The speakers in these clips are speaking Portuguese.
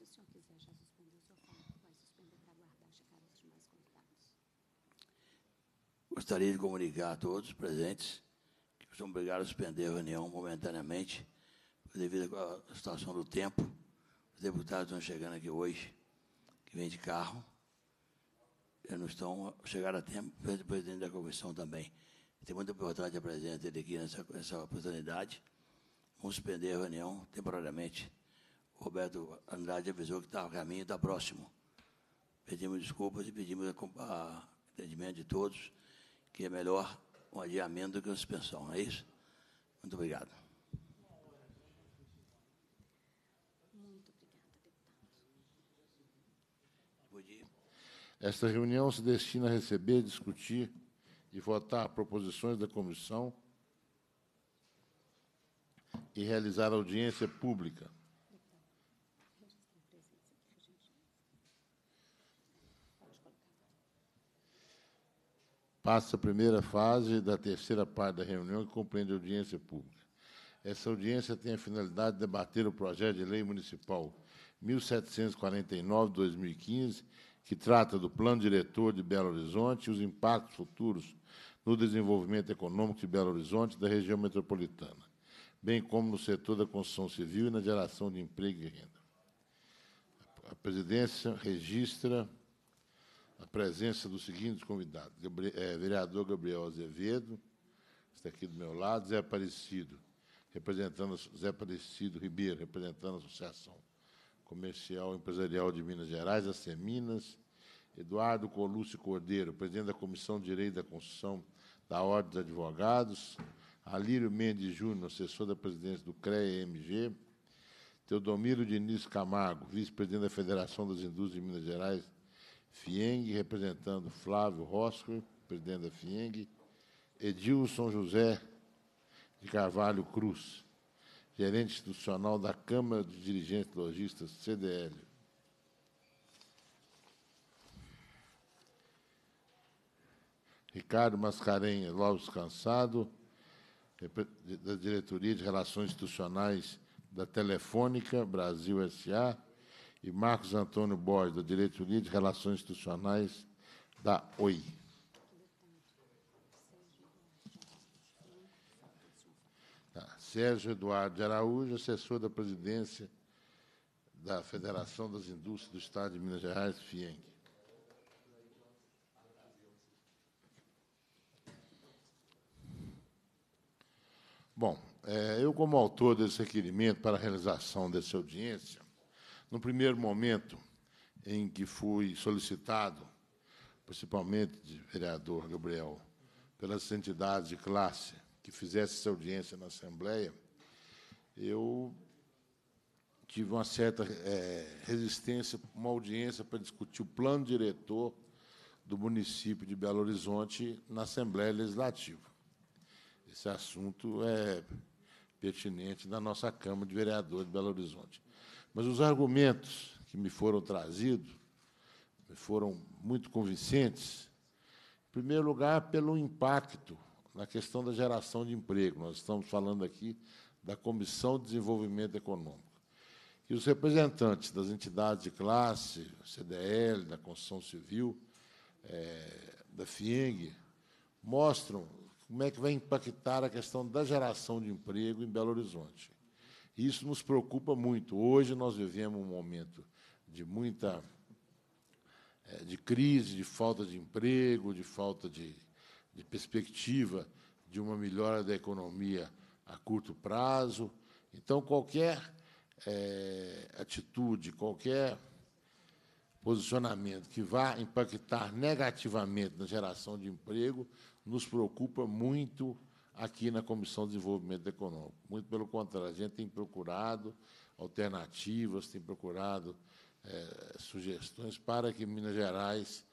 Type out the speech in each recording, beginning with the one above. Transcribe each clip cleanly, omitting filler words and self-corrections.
Se o senhor quiser já suspender, o senhor fala que vai suspender para aguardar chegar os demais convidados. Gostaria de comunicar a todos os presentes que são obrigados a suspender a reunião momentaneamente, devido à situação do tempo. Os deputados estão chegando aqui hoje, que vêm de carro, e não estão chegando a tempo, o presidente da comissão também. Tem muito importante a presença dele aqui nessa oportunidade. Vamos suspender a reunião temporariamente. O Roberto Andrade avisou que está a caminho, está próximo. Pedimos desculpas e pedimos entendimento de todos que é melhor um adiamento do que uma suspensão, não é isso? Muito obrigado. Muito obrigada, deputado. Esta reunião se destina a receber, discutir e votar proposições da comissão e realizar audiência pública. Passa a primeira fase da terceira parte da reunião, que compreende a audiência pública. Essa audiência tem a finalidade de debater o projeto de lei municipal 1749/2015, que trata do Plano Diretor de Belo Horizonte e os impactos futuros no desenvolvimento econômico de Belo Horizonte e da região metropolitana, bem como no setor da construção civil e na geração de emprego e renda. A presidência registra a presença dos seguintes convidados: vereador Gabriel Azevedo, está aqui do meu lado; Zé Aparecido Ribeiro, representando a Associação Comercial e Empresarial de Minas Gerais, a Seminas; Eduardo Colúcio Cordeiro, presidente da Comissão de Direito da Construção da Ordem dos Advogados; Alírio Mendes Júnior, assessor da presidência do CREA-MG; Teodomiro Diniz Camargo, vice-presidente da Federação das Indústrias de Minas Gerais, FIENG, representando Flávio Rosco, presidente da FIENG; Edilson José de Carvalho Cruz, gerente institucional da Câmara de Dirigentes Lojistas, CDL; Ricardo Mascarenhas Lopes Cansado, da Diretoria de Relações Institucionais da Telefônica Brasil S.A., e Marcos Antônio Borges, da Diretoria de Relações Institucionais da OI. Sérgio Eduardo de Araújo, assessor da presidência da Federação das Indústrias do Estado de Minas Gerais, FIENG. Bom, eu, como autor desse requerimento para a realização dessa audiência, no primeiro momento em que fui solicitado, principalmente de vereador Gabriel, pelas entidades de classe que fizesse essa audiência na Assembleia, eu tive uma certa resistência, uma audiência para discutir o plano diretor do município de Belo Horizonte na Assembleia Legislativa. Esse assunto é pertinente da nossa Câmara de Vereadores de Belo Horizonte. Mas os argumentos que me foram trazidos foram muito convincentes, em primeiro lugar, pelo impacto na questão da geração de emprego. Nós estamos falando aqui da Comissão de Desenvolvimento Econômico. E os representantes das entidades de classe, CDL, da Construção Civil, da FIENG, mostram como é que vai impactar a questão da geração de emprego em Belo Horizonte. Isso nos preocupa muito. Hoje nós vivemos um momento de muita de crise, de falta de emprego, de falta de perspectiva de uma melhora da economia a curto prazo. Então, qualquer atitude, qualquer posicionamento que vá impactar negativamente na geração de emprego nos preocupa muito aqui na Comissão de Desenvolvimento Econômico. Muito pelo contrário, a gente tem procurado alternativas, tem procurado sugestões para que Minas Gerais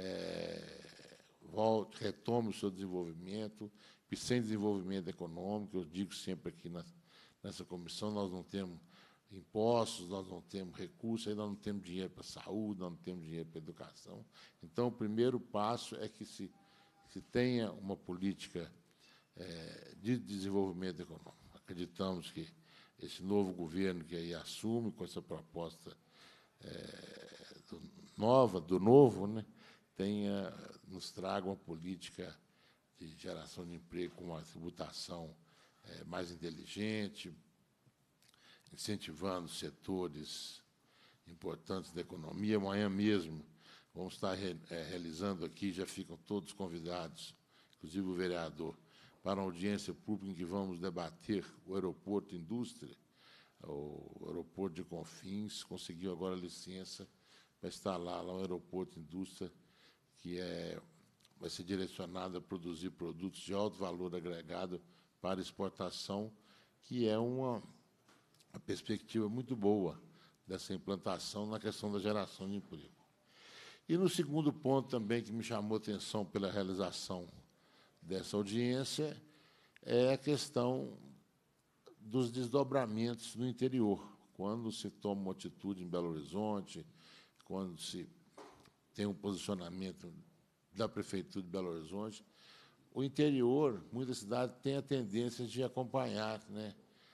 retome o seu desenvolvimento, e sem desenvolvimento econômico, eu digo sempre aqui nessa comissão, nós não temos impostos, nós não temos recursos, aí nós não temos dinheiro para a saúde, nós não temos dinheiro para a educação. Então, o primeiro passo é que se tenha uma política de desenvolvimento econômico. Acreditamos que esse novo governo que aí assume com essa proposta do novo, né, nos traga uma política de geração de emprego com uma tributação mais inteligente, incentivando setores importantes da economia. Amanhã mesmo vamos estar realizando aqui, já ficam todos convidados, inclusive o vereador, para uma audiência pública em que vamos debater o aeroporto indústria. O aeroporto de Confins conseguiu agora a licença para instalar lá um aeroporto indústria que vai ser direcionado a produzir produtos de alto valor agregado para exportação, que é uma perspectiva muito boa dessa implantação na questão da geração de emprego. E, no segundo ponto, também, que me chamou a atenção pela realização dessa audiência, é a questão dos desdobramentos no interior. Quando se toma uma atitude em Belo Horizonte, quando se tem um posicionamento da Prefeitura de Belo Horizonte, o interior, muitas cidades têm a tendência de acompanhar, né,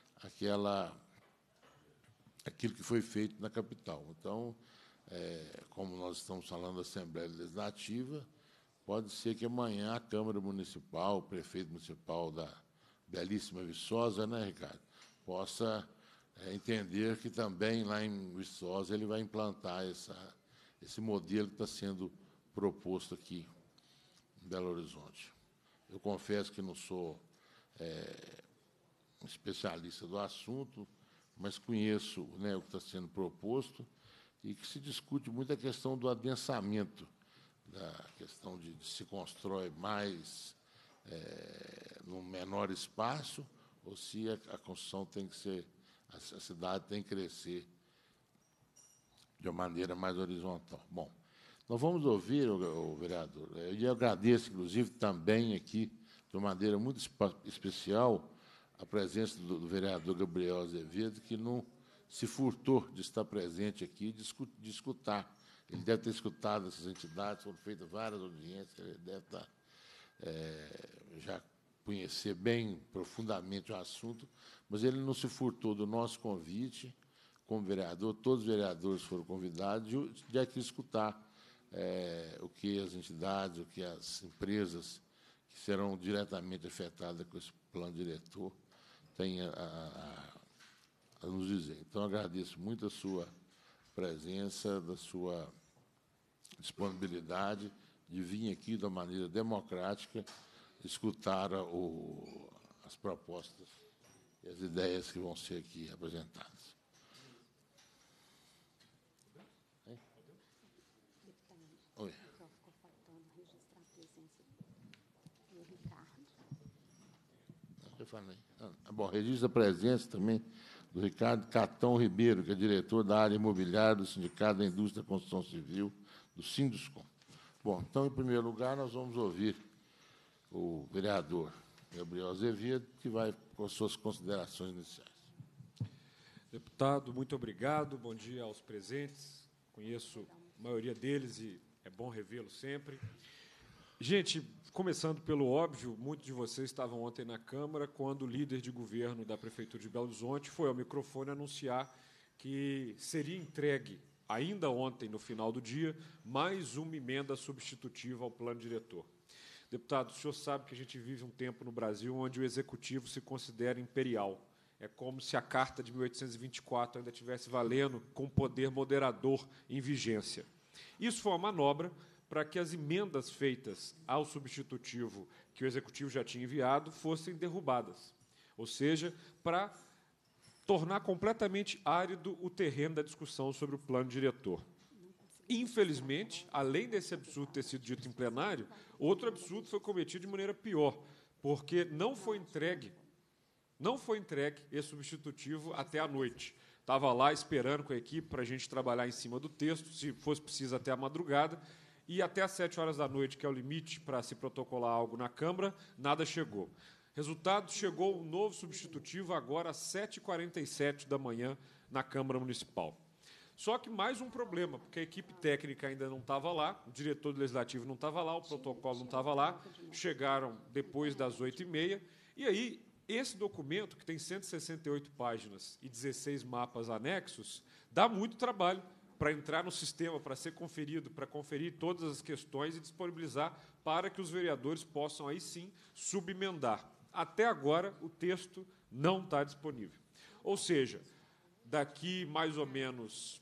aquilo que foi feito na capital. Então, como nós estamos falando da Assembleia Legislativa, pode ser que amanhã a Câmara Municipal, o prefeito municipal da belíssima Viçosa, né, Ricardo, possa entender que também lá em Viçosa ele vai implantar esse modelo que está sendo proposto aqui em Belo Horizonte. Eu confesso que não sou um especialista do assunto, mas conheço, né, o que está sendo proposto e que se discute muito a questão do adensamento, da questão de se constrói mais num menor espaço, ou se a construção tem que ser, a cidade tem que crescer de uma maneira mais horizontal. Bom, nós vamos ouvir, o vereador, e eu agradeço, inclusive, também aqui, de uma maneira muito especial, a presença do vereador Gabriel Azevedo, que não se furtou de estar presente aqui e de escutar. Ele deve ter escutado essas entidades, foram feitas várias audiências, ele deve estar, já conhecer bem profundamente o assunto, mas ele não se furtou do nosso convite como vereador. Todos os vereadores foram convidados de aqui escutar o que as entidades, o que as empresas que serão diretamente afetadas com esse plano diretor têm a nos dizer. Então, agradeço muito a sua presença, da sua disponibilidade de vir aqui de uma maneira democrática escutar as propostas e as ideias que vão ser aqui apresentadas. Oi. Só ficou faltando registrar a presença do Ricardo. Eu falei. Bom, registra a presença também do Ricardo Catão Ribeiro, que é diretor da área imobiliária do Sindicato da Indústria da Construção Civil, do Sinduscom. Bom, então, em primeiro lugar, nós vamos ouvir o vereador Gabriel Azevedo, que vai com as suas considerações iniciais. Deputado, muito obrigado. Bom dia aos presentes. Conheço a maioria deles e é bom revê-los sempre. Gente, começando pelo óbvio, muitos de vocês estavam ontem na Câmara quando o líder de governo da Prefeitura de Belo Horizonte foi ao microfone anunciar que seria entregue, ainda ontem, no final do dia, mais uma emenda substitutiva ao plano diretor. Deputado, o senhor sabe que a gente vive um tempo no Brasil onde o Executivo se considera imperial. É como se a Carta de 1824 ainda estivesse valendo com poder moderador em vigência. Isso foi uma manobra para que as emendas feitas ao substitutivo que o Executivo já tinha enviado fossem derrubadas, ou seja, para tornar completamente árido o terreno da discussão sobre o plano diretor. Infelizmente, além desse absurdo ter sido dito em plenário, outro absurdo foi cometido de maneira pior, porque não foi entregue esse substitutivo até à noite. Estava lá esperando com a equipe para a gente trabalhar em cima do texto, se fosse preciso até a madrugada, e até às 7 horas da noite, que é o limite para se protocolar algo na Câmara, nada chegou. Resultado, chegou um novo substitutivo agora às 7h47 da manhã na Câmara Municipal. Só que mais um problema, porque a equipe técnica ainda não estava lá, o diretor do Legislativo não estava lá, o protocolo não estava lá, chegaram depois das 8h30, e aí esse documento, que tem 168 páginas e 16 mapas anexos, dá muito trabalho para entrar no sistema, para ser conferido, para conferir todas as questões e disponibilizar para que os vereadores possam, aí sim, subemendar. Até agora, o texto não está disponível. Ou seja, daqui mais ou menos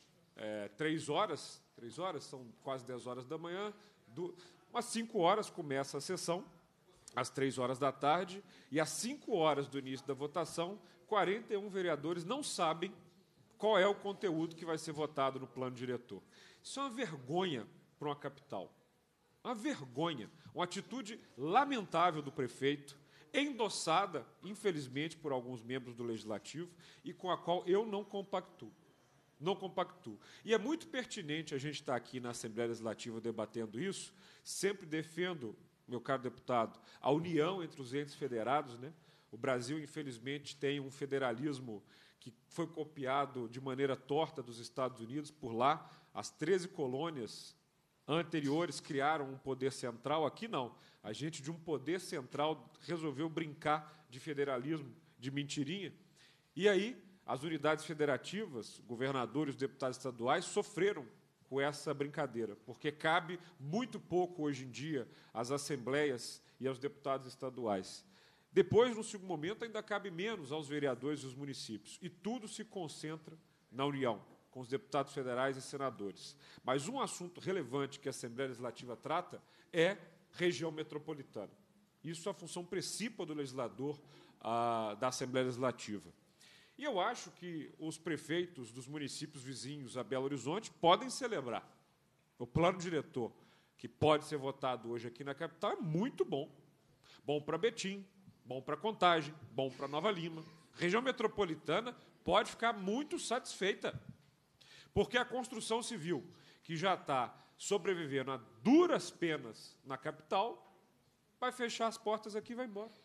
3 horas, são quase 10 horas da manhã, umas 5 horas começa a sessão, às 3 horas da tarde, e às 5 horas do início da votação, 41 vereadores não sabem qual é o conteúdo que vai ser votado no plano diretor. Isso é uma vergonha para uma capital. Uma vergonha, uma atitude lamentável do prefeito, endossada, infelizmente, por alguns membros do Legislativo, e com a qual eu não compactuo. Não compactuo. E é muito pertinente a gente estar aqui na Assembleia Legislativa debatendo isso. Sempre defendo, meu caro deputado, a união entre os entes federados, né? O Brasil, infelizmente, tem um federalismo que foi copiado de maneira torta dos Estados Unidos. Por lá, as 13 colônias anteriores criaram um poder central. Aqui, não. A gente, de um poder central, resolveu brincar de federalismo, de mentirinha. E aí, as unidades federativas, governadores, deputados estaduais, sofreram com essa brincadeira, porque cabe muito pouco, hoje em dia, às assembleias e aos deputados estaduais. Depois, no segundo momento, ainda cabe menos aos vereadores e aos municípios. E tudo se concentra na União, com os deputados federais e senadores. Mas um assunto relevante que a Assembleia Legislativa trata é região metropolitana. Isso é a função principal do legislador da Assembleia Legislativa. E eu acho que os prefeitos dos municípios vizinhos a Belo Horizonte podem celebrar. O plano diretor, que pode ser votado hoje aqui na capital, é muito bom. Bom para Betim, bom para Contagem, bom para Nova Lima. A região metropolitana pode ficar muito satisfeita, porque a construção civil, que já está sobrevivendo a duras penas na capital, vai fechar as portas aqui e vai embora.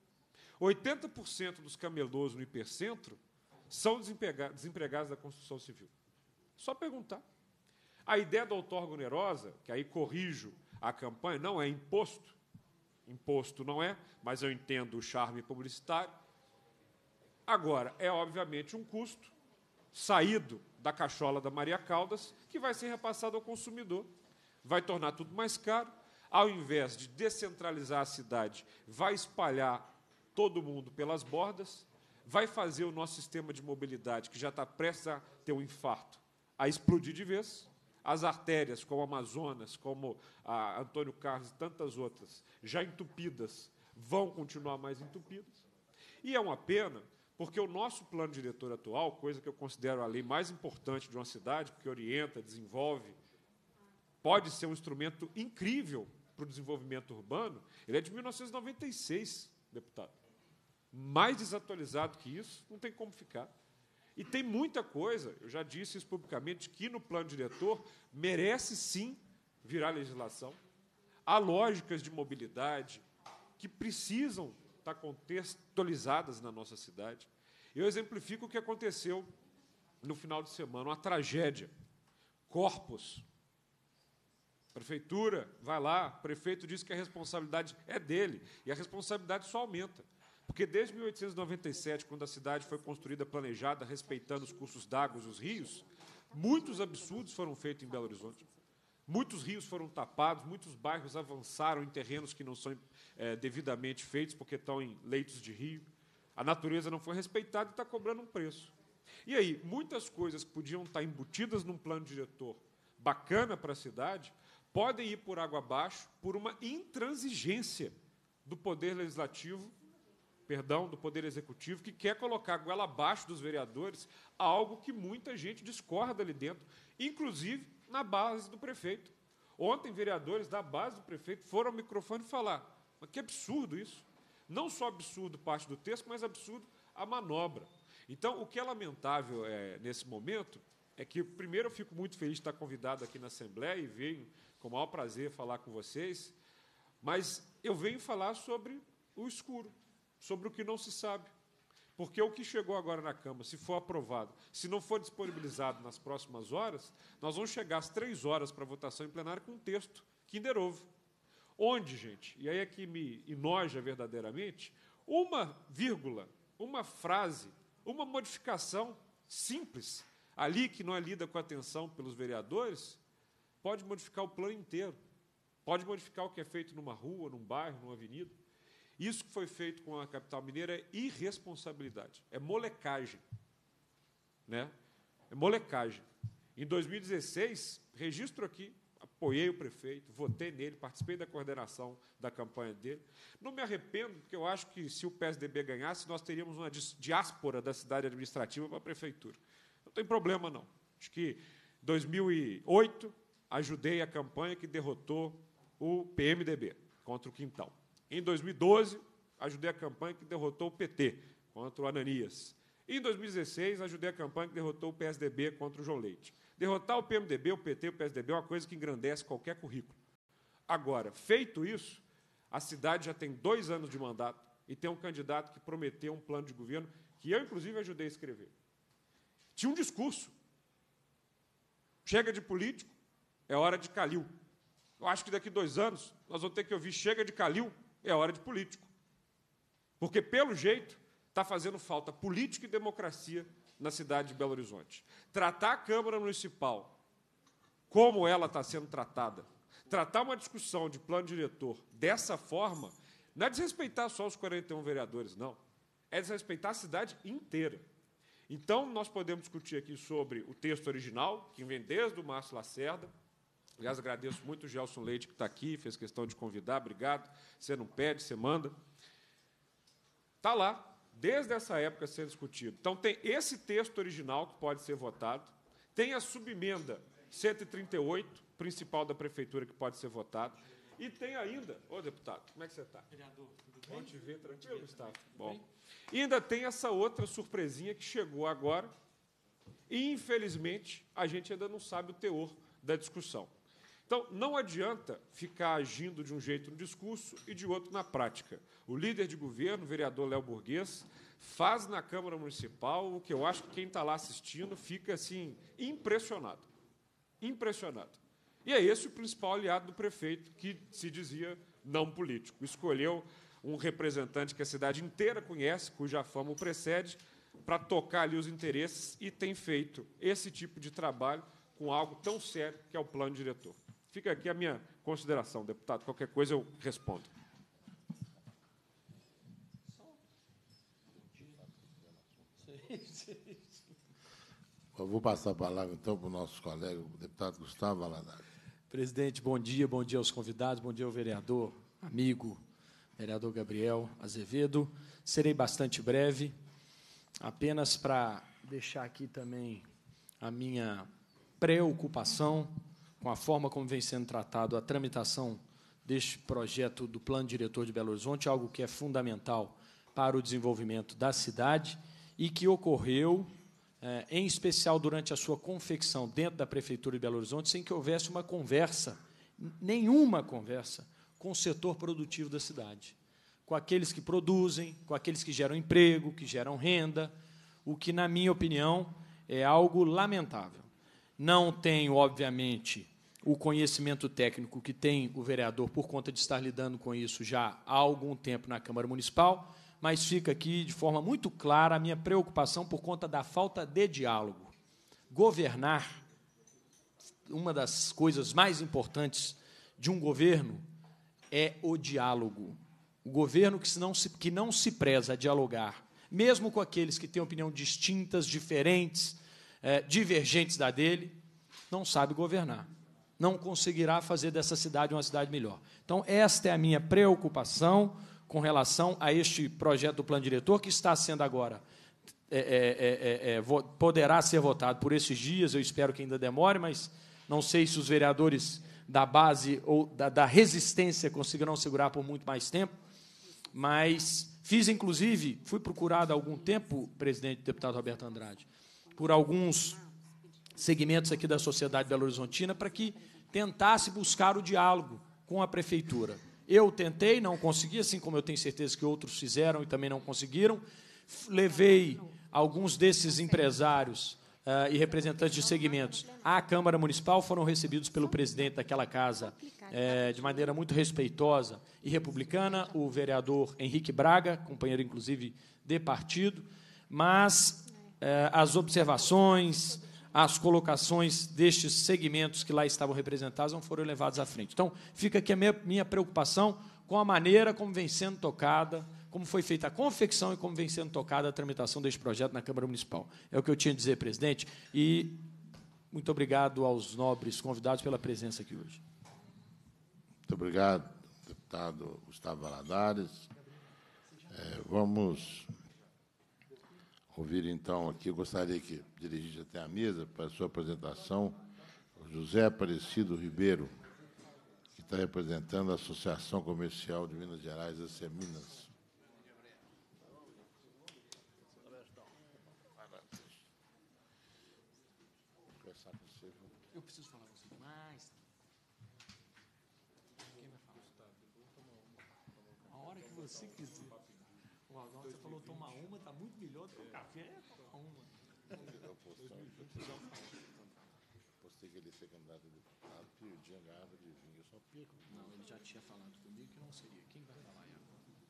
80% dos camelôs no hipercentro são desempregados da construção civil. Só perguntar. A ideia da outorga onerosa, que aí corrijo a campanha, não é imposto. Imposto não é, mas eu entendo o charme publicitário. Agora, é obviamente um custo saído da cachola da Maria Caldas, que vai ser repassado ao consumidor. Vai tornar tudo mais caro. Ao invés de descentralizar a cidade, vai espalhar todo mundo pelas bordas, vai fazer o nosso sistema de mobilidade, que já está prestes a ter um infarto, a explodir de vez. As artérias, como a Amazonas, como a Antônio Carlos e tantas outras, já entupidas, vão continuar mais entupidas. E é uma pena, porque o nosso plano diretor atual, coisa que eu considero a lei mais importante de uma cidade, porque orienta, desenvolve, pode ser um instrumento incrível para o desenvolvimento urbano, ele é de 1996, deputado. Mais desatualizado que isso, não tem como ficar. E tem muita coisa, eu já disse isso publicamente, que no plano diretor merece, sim, virar legislação. Há lógicas de mobilidade que precisam estar contextualizadas na nossa cidade. Eu exemplifico o que aconteceu no final de semana, uma tragédia. Corpos. Prefeitura vai lá, o prefeito diz que a responsabilidade é dele, e a responsabilidade só aumenta. Porque desde 1897, quando a cidade foi construída, planejada, respeitando os cursos d'água e os rios, muitos absurdos foram feitos em Belo Horizonte. Muitos rios foram tapados, muitos bairros avançaram em terrenos que não são devidamente feitos, porque estão em leitos de rio. A natureza não foi respeitada e está cobrando um preço. E aí, muitas coisas que podiam estar embutidas num plano diretor bacana para a cidade, podem ir por água abaixo por uma intransigência do Poder Legislativo, do Poder Executivo, que quer colocar a goela abaixo dos vereadores, algo que muita gente discorda ali dentro, inclusive na base do prefeito. Ontem, vereadores da base do prefeito foram ao microfone falar, mas que absurdo isso. Não só absurdo parte do texto, mas absurdo a manobra. Então, o que é lamentável nesse momento é que, primeiro, eu fico muito feliz de estar convidado aqui na Assembleia e venho com o maior prazer falar com vocês, mas eu venho falar sobre o escuro, sobre o que não se sabe. Porque o que chegou agora na Câmara, se for aprovado, se não for disponibilizado nas próximas horas, nós vamos chegar às 3 horas para a votação em plenário com um texto Kinder Ovo. Onde, gente, e aí é que me enoja verdadeiramente, uma vírgula, uma frase, uma modificação simples, ali que não é lida com atenção pelos vereadores, pode modificar o plano inteiro, pode modificar o que é feito numa rua, num bairro, numa avenida. Isso que foi feito com a capital mineira é irresponsabilidade, é molecagem. Né? É molecagem. Em 2016, registro aqui, apoiei o prefeito, votei nele, participei da coordenação da campanha dele. Não me arrependo, porque eu acho que, se o PSDB ganhasse, nós teríamos uma diáspora da cidade administrativa para a prefeitura. Não tem problema, não. Acho que, em 2008, ajudei a campanha que derrotou o PMDB contra o Quintão. Em 2012, ajudei a campanha que derrotou o PT contra o Ananias. E, em 2016, ajudei a campanha que derrotou o PSDB contra o João Leite. Derrotar o PMDB, o PT e o PSDB é uma coisa que engrandece qualquer currículo. Agora, feito isso, a cidade já tem 2 anos de mandato e tem um candidato que prometeu um plano de governo que eu, inclusive, ajudei a escrever. Tinha um discurso. Chega de político, é hora de Calil. Eu acho que daqui 2 anos nós vamos ter que ouvir chega de Calil, é hora de político. Porque, pelo jeito, está fazendo falta política e democracia na cidade de Belo Horizonte. Tratar a Câmara Municipal como ela está sendo tratada, tratar uma discussão de plano diretor dessa forma, não é desrespeitar só os 41 vereadores, não. É desrespeitar a cidade inteira. Então, nós podemos discutir aqui sobre o texto original, que vem desde o Márcio Lacerda. Aliás, agradeço muito o Gelson Leite, que está aqui, fez questão de convidar, obrigado. Você não pede, você manda. Está lá, desde essa época sendo discutido. Então, tem esse texto original que pode ser votado, tem a subemenda 138, principal da Prefeitura, que pode ser votada, e tem ainda... Ô, deputado, como é que você está? Vereador, tudo bem? Pode te ver tranquilo, Gustavo? Bom. E ainda tem essa outra surpresinha que chegou agora, e, infelizmente, a gente ainda não sabe o teor da discussão. Então, não adianta ficar agindo de um jeito no discurso e de outro na prática. O líder de governo, o vereador Léo Burguês, faz na Câmara Municipal o que eu acho que quem está lá assistindo fica assim, impressionado. Impressionado. E é esse o principal aliado do prefeito, que se dizia não político. Escolheu um representante que a cidade inteira conhece, cuja fama o precede, para tocar ali os interesses, e tem feito esse tipo de trabalho com algo tão sério que é o plano diretor. Fica aqui a minha consideração, deputado. Qualquer coisa eu respondo. Eu vou passar a palavra, então, para o nosso colega, o deputado Gustavo Valadares. Presidente, bom dia aos convidados, bom dia ao vereador, amigo, vereador Gabriel Azevedo. Serei bastante breve, apenas para deixar aqui também a minha preocupação com a forma como vem sendo tratado a tramitação deste projeto do Plano Diretor de Belo Horizonte, algo que é fundamental para o desenvolvimento da cidade e que ocorreu, em especial durante a sua confecção dentro da Prefeitura de Belo Horizonte, sem que houvesse uma conversa, nenhuma conversa, com o setor produtivo da cidade, com aqueles que produzem, com aqueles que geram emprego, que geram renda, o que, na minha opinião, é algo lamentável. Não tenho, obviamente, o conhecimento técnico que tem o vereador por conta de estar lidando com isso já há algum tempo na Câmara Municipal, mas fica aqui de forma muito clara a minha preocupação por conta da falta de diálogo. Governar, uma das coisas mais importantes de um governo é o diálogo. O governo que não se preza a dialogar, mesmo com aqueles que têm opinião distintas, diferentes, divergentes da dele, não sabe governar, não conseguirá fazer dessa cidade uma cidade melhor. Então, esta é a minha preocupação com relação a este projeto do Plano Diretor, que está sendo agora, poderá ser votado por esses dias, eu espero que ainda demore, mas não sei se os vereadores da base ou da resistência conseguirão segurar por muito mais tempo, mas fiz, inclusive, fui procurado há algum tempo, presidente, deputado Roberto Andrade, por alguns segmentos aqui da sociedade belo-horizontina para que tentasse buscar o diálogo com a Prefeitura. Eu tentei, não consegui, assim como eu tenho certeza que outros fizeram e também não conseguiram. Levei alguns desses empresários e representantes de segmentos à Câmara Municipal, foram recebidos pelo presidente daquela casa de maneira muito respeitosa e republicana, o vereador Henrique Braga, companheiro, inclusive, de partido, mas as observações, as colocações destes segmentos que lá estavam representados não foram levados à frente. Então, fica aqui a minha preocupação com a maneira como vem sendo tocada, como foi feita a confecção e como vem sendo tocada a tramitação deste projeto na Câmara Municipal. É o que eu tinha a dizer, presidente, e muito obrigado aos nobres convidados pela presença aqui hoje. Muito obrigado, deputado Gustavo Valadares. Vamos ouvir, então, aqui, eu gostaria que dirigisse até a mesa para a sua apresentação o José Aparecido Ribeiro, que está representando a Associação Comercial de Minas Gerais, a Seminas. Eu preciso falar com você demais. Quem vai falar? A hora que você quiser. Você falou tomar uma, está muito melhor do que o café. Tomar uma. Postei que ele ia ser candidato a deputado, perdi a garrafa de vinho, eu só perco. Não, ele já tinha falado comigo que não seria. Quem vai falar agora?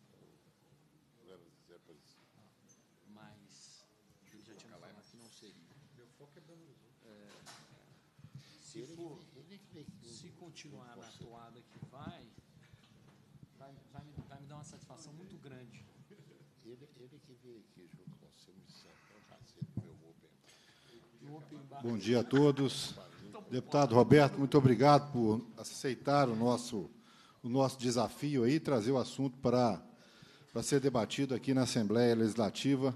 Mas ele já tinha falado que não seria. Meu foco é Belo Horizonte. Se continuar na toada que vai me dar uma satisfação muito grande. Ele que veio aqui junto com você, me sentou um cacete no meu open bar. Bom dia a todos. Deputado Roberto, muito obrigado por aceitar o nosso desafio aí, trazer o assunto para ser debatido aqui na Assembleia Legislativa.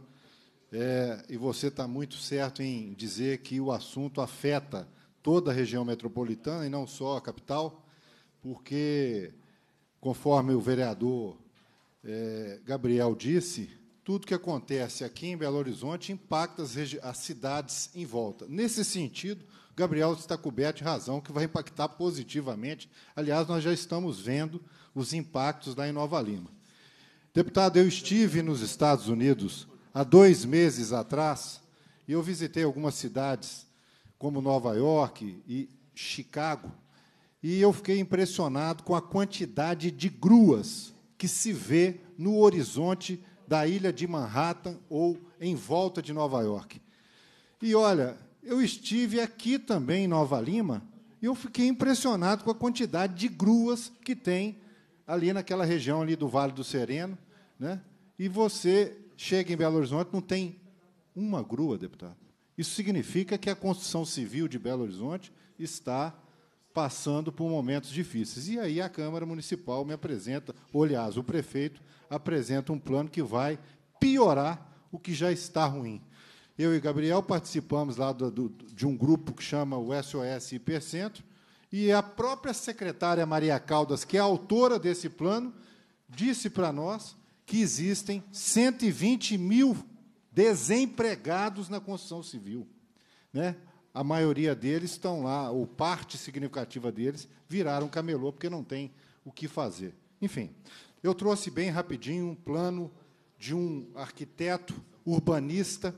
E você está muito certo em dizer que o assunto afeta toda a região metropolitana e não só a capital, porque, conforme o vereador Gabriel disse, tudo que acontece aqui em Belo Horizonte impacta as cidades em volta. Nesse sentido, Gabriel está coberto de razão, que vai impactar positivamente. Aliás, nós já estamos vendo os impactos lá em Nova Lima. Deputado, eu estive nos Estados Unidos há 2 meses atrás e eu visitei algumas cidades, como Nova York e Chicago, e eu fiquei impressionado com a quantidade de gruas que se vê no horizonte da ilha de Manhattan ou em volta de Nova York. E, olha, eu estive aqui também, em Nova Lima, e eu fiquei impressionado com a quantidade de gruas que tem ali naquela região ali do Vale do Sereno, né? E você chega em Belo Horizonte, não tem uma grua, deputado. Isso significa que a construção civil de Belo Horizonte está passando por momentos difíceis. E aí a Câmara Municipal me apresenta, ou, aliás, o prefeito apresenta um plano que vai piorar o que já está ruim. Eu e Gabriel participamos lá de um grupo que chama o SOS Hipercentro, e a própria secretária Maria Caldas, que é a autora desse plano, disse para nós que existem 120 mil desempregados na construção civil, né? A maioria deles estão lá, ou parte significativa deles, viraram camelô, porque não tem o que fazer. Enfim, eu trouxe bem rapidinho um plano de um arquiteto urbanista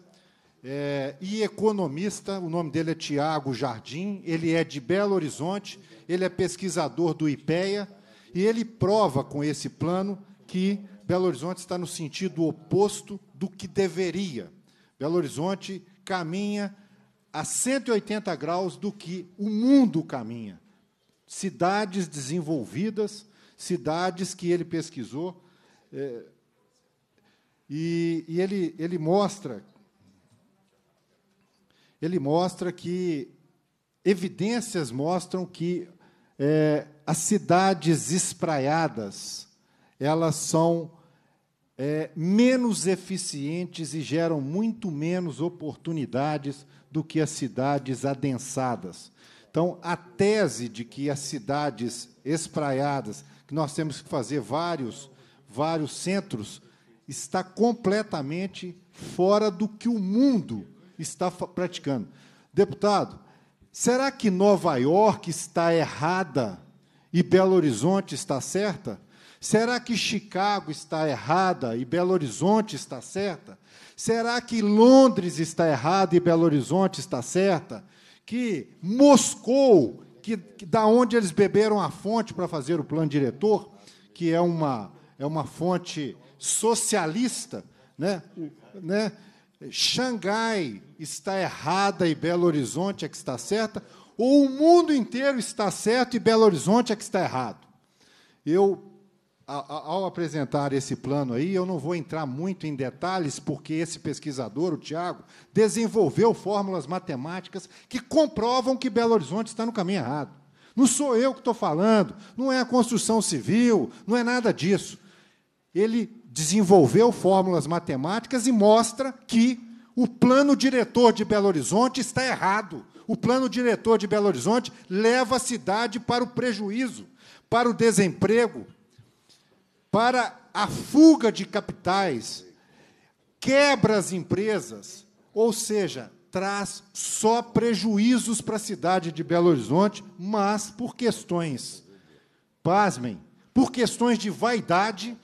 e economista, o nome dele é Tiago Jardim, ele é de Belo Horizonte, ele é pesquisador do IPEA, e ele prova com esse plano que Belo Horizonte está no sentido oposto do que deveria. Belo Horizonte caminha a 180 graus do que o mundo caminha. Cidades desenvolvidas, cidades que ele pesquisou, e ele mostra que evidências mostram que as cidades espraiadas elas são menos eficientes e geram muito menos oportunidades do que as cidades adensadas. Então, a tese de que as cidades espraiadas, que nós temos que fazer vários centros, está completamente fora do que o mundo está praticando. Deputado, será que Nova York está errada e Belo Horizonte está certa? Será que Chicago está errada e Belo Horizonte está certa? Será que Londres está errada e Belo Horizonte está certa? Que Moscou, da onde eles beberam a fonte para fazer o plano diretor, que é uma fonte socialista, né? Xangai está errada e Belo Horizonte é que está certa, ou o mundo inteiro está certo e Belo Horizonte é que está errado? Ao apresentar esse plano aí, eu não vou entrar muito em detalhes, porque esse pesquisador, o Tiago, desenvolveu fórmulas matemáticas que comprovam que Belo Horizonte está no caminho errado. Não sou eu que estou falando, não é a construção civil, não é nada disso. Ele desenvolveu fórmulas matemáticas e mostra que o plano diretor de Belo Horizonte está errado. O plano diretor de Belo Horizonte leva a cidade para o prejuízo, para o desemprego, para a fuga de capitais, quebra as empresas, ou seja, traz só prejuízos para a cidade de Belo Horizonte, mas por questões, pasmem, por questões de vaidade,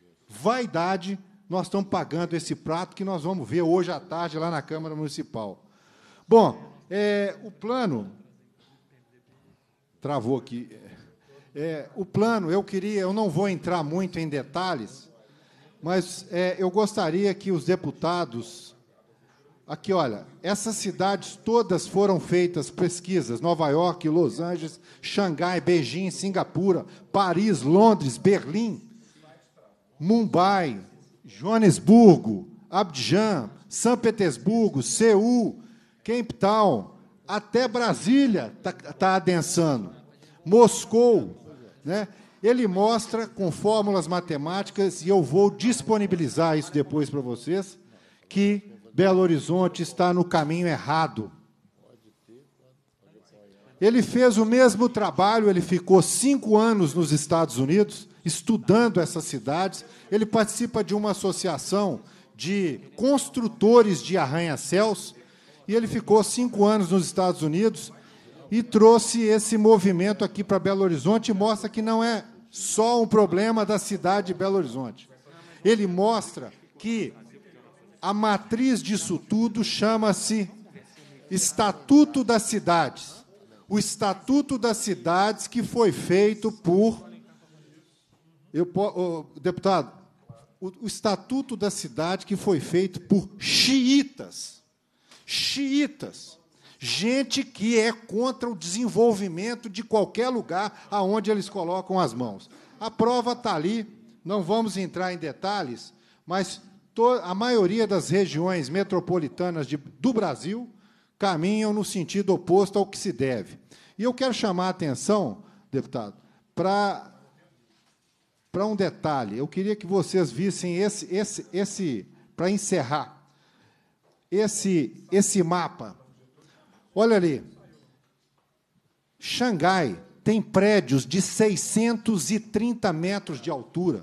nós estamos pagando esse prato que nós vamos ver hoje à tarde lá na Câmara Municipal. Bom, o plano... Travou aqui. O plano, eu não vou entrar muito em detalhes, mas eu gostaria que os deputados... Aqui, olha, essas cidades todas foram feitas pesquisas, Nova York, Los Angeles, Xangai, Beijing, Singapura, Paris, Londres, Berlim, Mumbai, Joanesburgo, Abidjan, São Petersburgo, Seul, Cape Town, até Brasília está adensando, Moscou, né? Ele mostra com fórmulas matemáticas, e eu vou disponibilizar isso depois para vocês, que Belo Horizonte está no caminho errado. Ele fez o mesmo trabalho, ele ficou 5 anos nos Estados Unidos, estudando essas cidades. Ele participa de uma associação de construtores de arranha-céus, e ele ficou 5 anos nos Estados Unidos e trouxe esse movimento aqui para Belo Horizonte e mostra que não é só um problema da cidade de Belo Horizonte. Ele mostra que a matriz disso tudo chama-se Estatuto das Cidades. O Estatuto das Cidades que foi feito por... deputado, o Estatuto da Cidade que foi feito por xiitas. Xiitas. Gente que é contra o desenvolvimento de qualquer lugar aonde eles colocam as mãos. A prova está ali, não vamos entrar em detalhes, mas a maioria das regiões metropolitanas do Brasil caminham no sentido oposto ao que se deve. E eu quero chamar a atenção, deputado, para um detalhe. Eu queria que vocês vissem para encerrar, esse mapa. Olha ali. Xangai tem prédios de 630 metros de altura.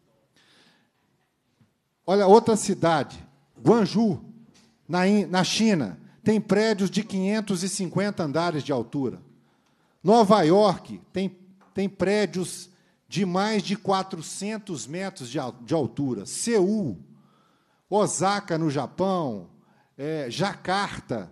Olha, outra cidade, Guangzhou, na China, tem prédios de 550 andares de altura. Nova York tem prédios de mais de 400 metros de altura. Seul, Osaka, no Japão, Jacarta,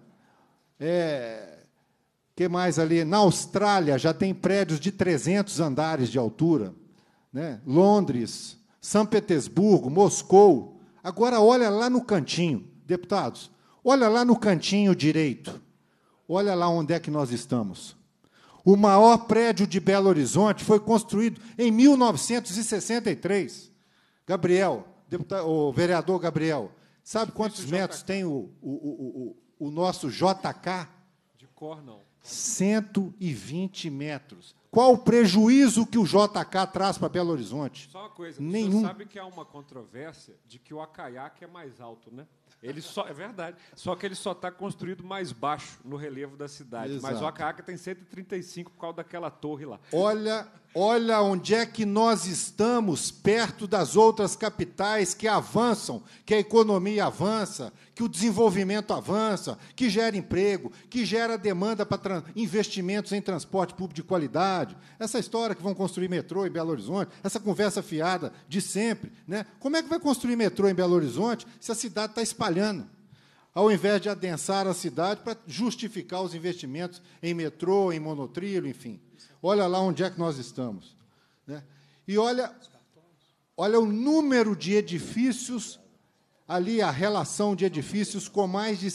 que mais ali? Na Austrália, já tem prédios de 300 andares de altura. Né? Londres, São Petersburgo, Moscou. Agora, olha lá no cantinho, deputados, olha lá no cantinho direito. Olha lá onde é que nós estamos. O maior prédio de Belo Horizonte foi construído em 1963. Gabriel, o vereador Gabriel, sabe quantos metros tem o nosso JK? De cor, não. 120 metros. Qual o prejuízo que o JK traz para Belo Horizonte? Só uma coisa, nenhum. Você sabe que há uma controvérsia de que o Acaiaque é mais alto, né? É verdade, só que ele só está construído mais baixo no relevo da cidade. Exato. Mas o Acaiaque tem 135 por causa daquela torre lá. Olha onde é que nós estamos, perto das outras capitais que avançam, que a economia avança, que o desenvolvimento avança, que gera emprego, que gera demanda para investimentos em transporte público de qualidade. Essa história que vão construir metrô em Belo Horizonte, essa conversa fiada de sempre. Né? Como é que vai construir metrô em Belo Horizonte se a cidade está espalhando? Ao invés de adensar a cidade para justificar os investimentos em metrô, em monotrilho, enfim. Olha lá onde é que nós estamos. Né? E olha o número de edifícios ali a relação de edifícios com mais de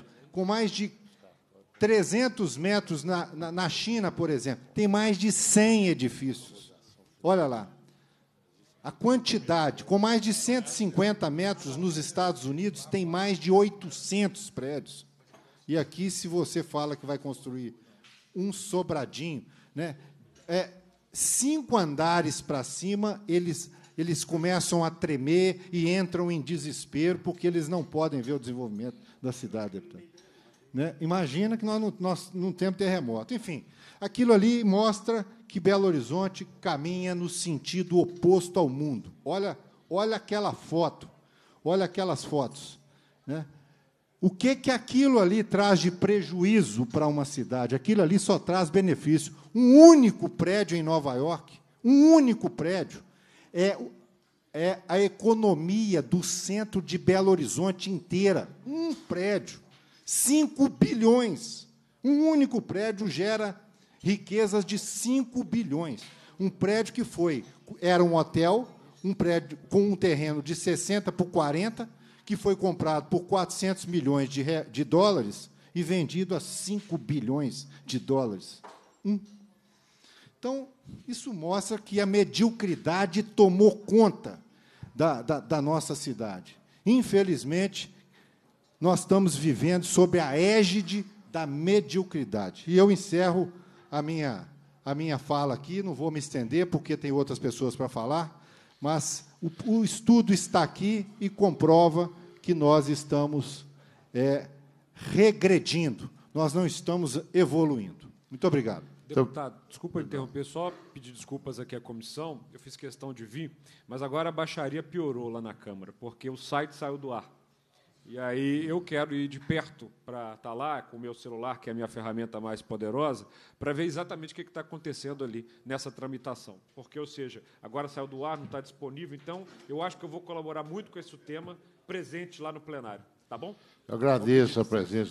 300 metros na China, por exemplo. Tem mais de 100 edifícios. Olha lá. A quantidade, com mais de 150 metros nos Estados Unidos, tem mais de 800 prédios. E aqui, se você fala que vai construir um sobradinho, né, 5 andares para cima, eles começam a tremer e entram em desespero, porque eles não podem ver o desenvolvimento da cidade, deputado. Né? Imagina que nós não temos terremoto. Enfim, aquilo ali mostra que Belo Horizonte caminha no sentido oposto ao mundo. Olha aquela foto, olha aquelas fotos. Né? O que aquilo ali traz de prejuízo para uma cidade? Aquilo ali só traz benefício. Um único prédio em Nova York, um único prédio, é a economia do centro de Belo Horizonte inteira. Um prédio. 5 bilhões. Um único prédio gera riquezas de 5 bilhões. Um prédio que era um hotel, um prédio com um terreno de 60 por 40, que foi comprado por 400 milhões de dólares e vendido a 5 bilhões de dólares. Então, isso mostra que a mediocridade tomou conta da nossa cidade. Infelizmente, nós estamos vivendo sob a égide da mediocridade. E eu encerro a minha fala aqui, não vou me estender, porque tem outras pessoas para falar, mas o estudo está aqui e comprova que nós estamos regredindo, nós não estamos evoluindo. Muito obrigado. Deputado, desculpa interromper, só pedir desculpas aqui à comissão, eu fiz questão de vir, mas agora a baixaria piorou lá na Câmara, porque o site saiu do ar. E aí eu quero ir de perto para estar lá com o meu celular, que é a minha ferramenta mais poderosa, para ver exatamente o que está acontecendo ali nessa tramitação. Porque, ou seja, agora saiu do ar, não está disponível, então eu acho que eu vou colaborar muito com esse tema presente lá no plenário. Tá bom? Eu agradeço a presença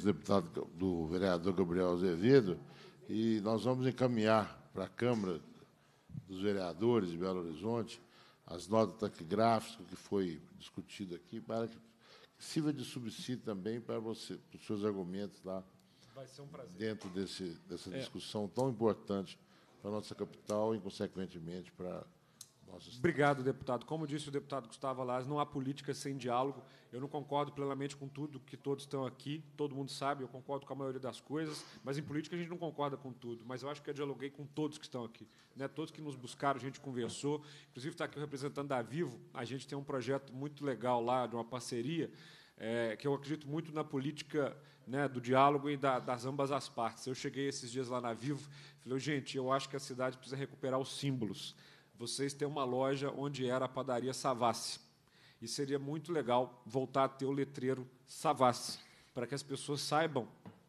do vereador Gabriel Azevedo e nós vamos encaminhar para a Câmara dos Vereadores de Belo Horizonte as notas taquigráficas que foi discutido aqui, para que sirva de subsídio também para os seus argumentos lá. Vai ser um prazer. Dentro dessa discussão tão importante para a nossa capital e, consequentemente, para nossa cidade. Obrigado, deputado. Como disse o deputado Gustavo Alaz, não há política sem diálogo. Eu não concordo plenamente com tudo que todos estão aqui, todo mundo sabe, eu concordo com a maioria das coisas, mas em política a gente não concorda com tudo. Mas eu acho que eu dialoguei com todos que estão aqui. Né? Todos que nos buscaram, a gente conversou. Inclusive, está aqui o representante da Vivo, a gente tem um projeto muito legal lá, de uma parceria, que eu acredito muito na política, né, do diálogo e das ambas as partes. Eu cheguei esses dias lá na Vivo e falei, gente, eu acho que a cidade precisa recuperar os símbolos. Vocês têm uma loja onde era a padaria Savassi. E seria muito legal voltar a ter o letreiro Savassi, para que as pessoas saibam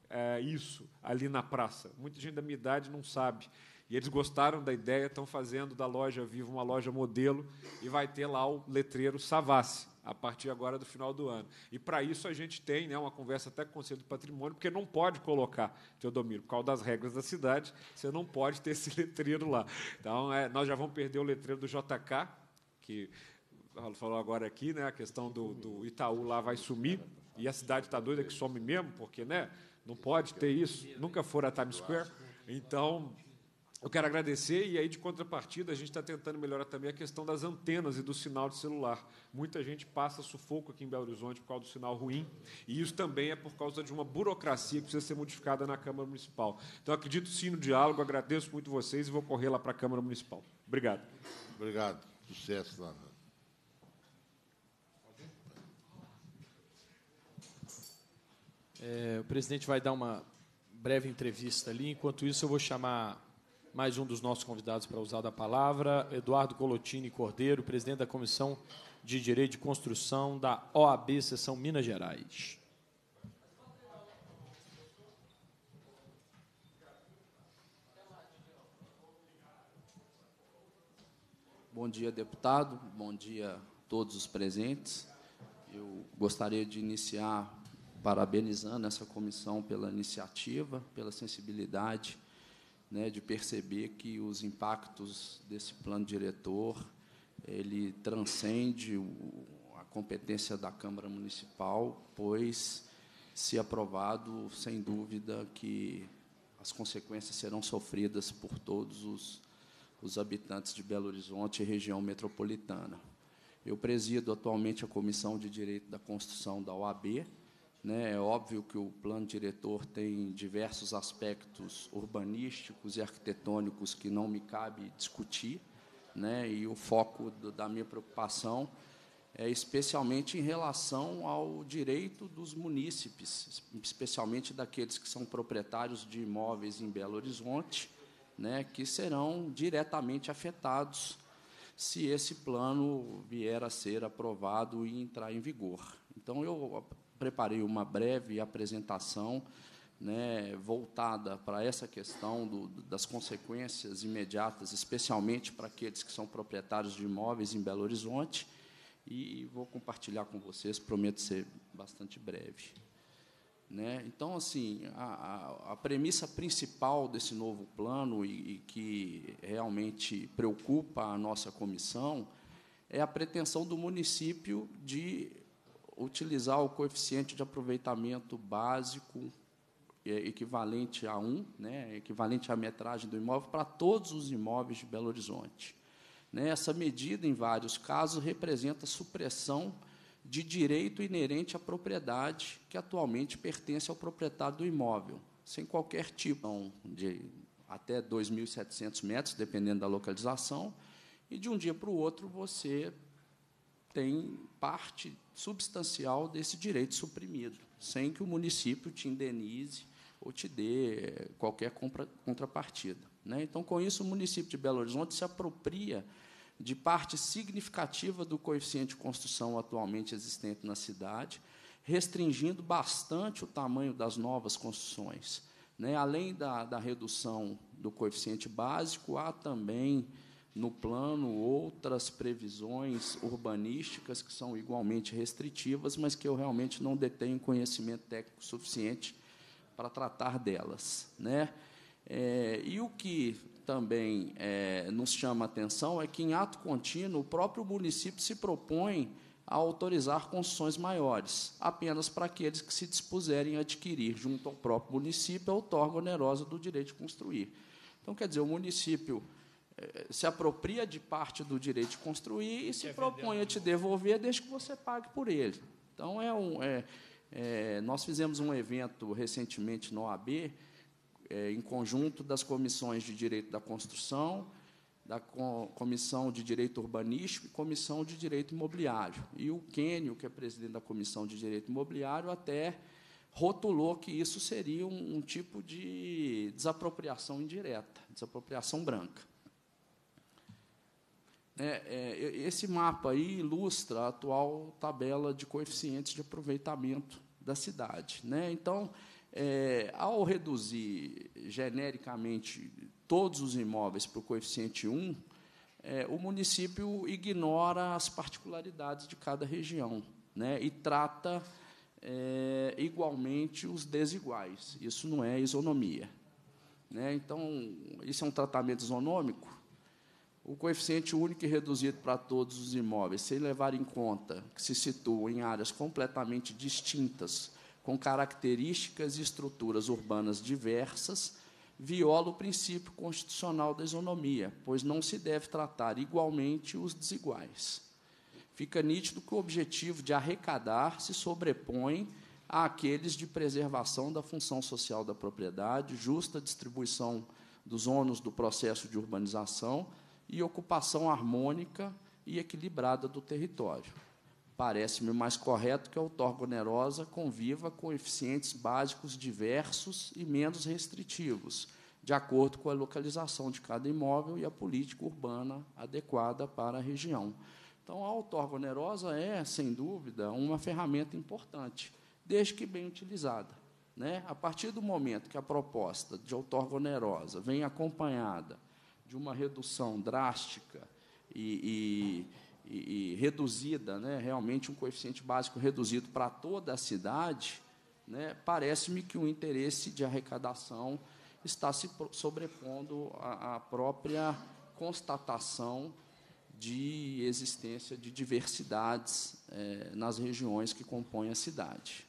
isso ali na praça. Muita gente da minha idade não sabe. E eles gostaram da ideia, estão fazendo da loja Vivo uma loja modelo e vai ter lá o letreiro Savassi, a partir agora do final do ano. E, para isso, a gente tem, né, uma conversa até com o Conselho do Patrimônio, porque não pode colocar, Teodomiro, por causa das regras da cidade, você não pode ter esse letreiro lá. Então, nós já vamos perder o letreiro do JK, que falou agora aqui, né, a questão do Itaú lá vai sumir, e a cidade está doida que some mesmo, porque, né, não pode ter isso, nunca for a Times Square. Então, eu quero agradecer, e aí, de contrapartida, a gente está tentando melhorar também a questão das antenas e do sinal de celular. Muita gente passa sufoco aqui em Belo Horizonte por causa do sinal ruim, e isso também é por causa de uma burocracia que precisa ser modificada na Câmara Municipal. Então, acredito sim no diálogo, agradeço muito vocês e vou correr lá para a Câmara Municipal. Obrigado. Obrigado. Sucesso lá. O presidente vai dar uma breve entrevista ali. Enquanto isso, eu vou chamar mais um dos nossos convidados para usar da palavra, Eduardo Colotini Cordeiro, presidente da Comissão de Direito de Construção da OAB, Seção Minas Gerais. Bom dia, deputado. Bom dia a todos os presentes. Eu gostaria de iniciar parabenizando essa comissão pela iniciativa, pela sensibilidade, né, de perceber que os impactos desse plano diretor ele transcende a competência da Câmara Municipal, pois, se aprovado, sem dúvida que as consequências serão sofridas por todos os habitantes de Belo Horizonte e região metropolitana. Eu presido atualmente a Comissão de Direito da Construção da OAB. É óbvio que o plano diretor tem diversos aspectos urbanísticos e arquitetônicos que não me cabe discutir, e o foco da minha preocupação é especialmente em relação ao direito dos munícipes, especialmente daqueles que são proprietários de imóveis em Belo Horizonte, que serão diretamente afetados se esse plano vier a ser aprovado e entrar em vigor. Então, eu preparei uma breve apresentação voltada para essa questão das consequências imediatas, especialmente para aqueles que são proprietários de imóveis em Belo Horizonte, e vou compartilhar com vocês, prometo ser bastante breve. Então, assim, a premissa principal desse novo plano e que realmente preocupa a nossa comissão é a pretensão do município de utilizar o coeficiente de aproveitamento básico equivalente a 1, equivalente à metragem do imóvel, para todos os imóveis de Belo Horizonte. Essa medida, em vários casos, representa supressão de direito inerente à propriedade que atualmente pertence ao proprietário do imóvel, sem qualquer tipo de até 2.700 metros, dependendo da localização, e, de um dia para o outro, você tem parte substancial desse direito suprimido, sem que o município te indenize ou te dê qualquer contrapartida. Então, com isso, o município de Belo Horizonte se apropria de parte significativa do coeficiente de construção atualmente existente na cidade, restringindo bastante o tamanho das novas construções. Além da redução do coeficiente básico, há também, no plano, outras previsões urbanísticas que são igualmente restritivas, mas que eu realmente não detenho conhecimento técnico suficiente para tratar delas. E o que também nos chama a atenção é que, em ato contínuo, o próprio município se propõe a autorizar construções maiores, apenas para aqueles que se dispuserem a adquirir, junto ao próprio município, a outorga onerosa do direito de construir. Então, quer dizer, o município se apropria de parte do direito de construir e se propõe a te devolver desde que você pague por ele. Então, nós fizemos um evento recentemente na OAB, em conjunto das comissões de Direito da Construção, da Comissão de Direito Urbanístico e Comissão de Direito Imobiliário. E o Quênio, que é presidente da Comissão de Direito Imobiliário, até rotulou que isso seria um tipo de desapropriação indireta, desapropriação branca. Esse mapa aí ilustra a atual tabela de coeficientes de aproveitamento da cidade. Então, ao reduzir genericamente todos os imóveis para o coeficiente 1, o município ignora as particularidades de cada região, e trata igualmente os desiguais. Isso não é isonomia. Então, isso é um tratamento isonômico. O coeficiente único e reduzido para todos os imóveis, sem levar em conta que se situam em áreas completamente distintas, com características e estruturas urbanas diversas, viola o princípio constitucional da isonomia, pois não se deve tratar igualmente os desiguais. Fica nítido que o objetivo de arrecadar se sobrepõe àqueles de preservação da função social da propriedade, justa distribuição dos ônus do processo de urbanização e ocupação harmônica e equilibrada do território. Parece-me mais correto que a outorga onerosa conviva com eficientes básicos diversos e menos restritivos, de acordo com a localização de cada imóvel e a política urbana adequada para a região. Então, a outorga onerosa é, sem dúvida, uma ferramenta importante, desde que bem utilizada. A partir do momento que a proposta de outorga onerosa vem acompanhada de uma redução drástica e reduzida, realmente um coeficiente básico reduzido para toda a cidade, parece-me que o interesse de arrecadação está se sobrepondo à própria constatação de existência de diversidades nas regiões que compõem a cidade.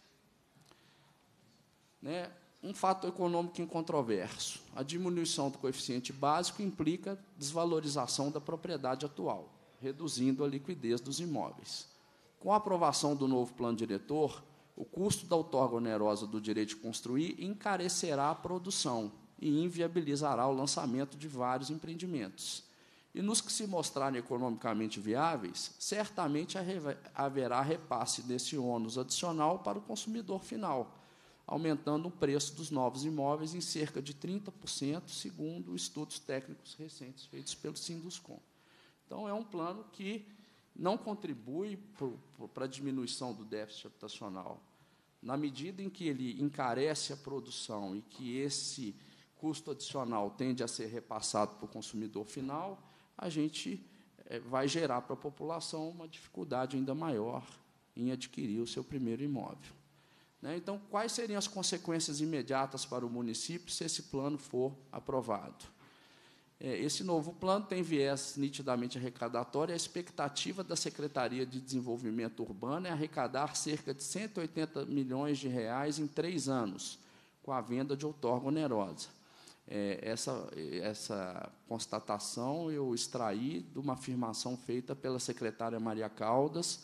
Né? Um fato econômico incontroverso. A diminuição do coeficiente básico implica desvalorização da propriedade atual, reduzindo a liquidez dos imóveis. Com a aprovação do novo plano diretor, o custo da outorga onerosa do direito de construir encarecerá a produção e inviabilizará o lançamento de vários empreendimentos. E nos que se mostrarem economicamente viáveis, certamente haverá repasse desse ônus adicional para o consumidor final, aumentando o preço dos novos imóveis em cerca de 30%, segundo estudos técnicos recentes feitos pelo Sinduscon. Então, é um plano que não contribui para a diminuição do déficit habitacional. Na medida em que ele encarece a produção e que esse custo adicional tende a ser repassado para o consumidor final, a gente vai gerar para a população uma dificuldade ainda maior em adquirir o seu primeiro imóvel. Então, quais seriam as consequências imediatas para o município se esse plano for aprovado? Esse novo plano tem viés nitidamente arrecadatório. A expectativa da Secretaria de Desenvolvimento Urbano é arrecadar cerca de R$ 180 milhões em 3 anos, com a venda de outorga onerosa. Essa constatação eu extraí de uma afirmação feita pela secretária Maria Caldas,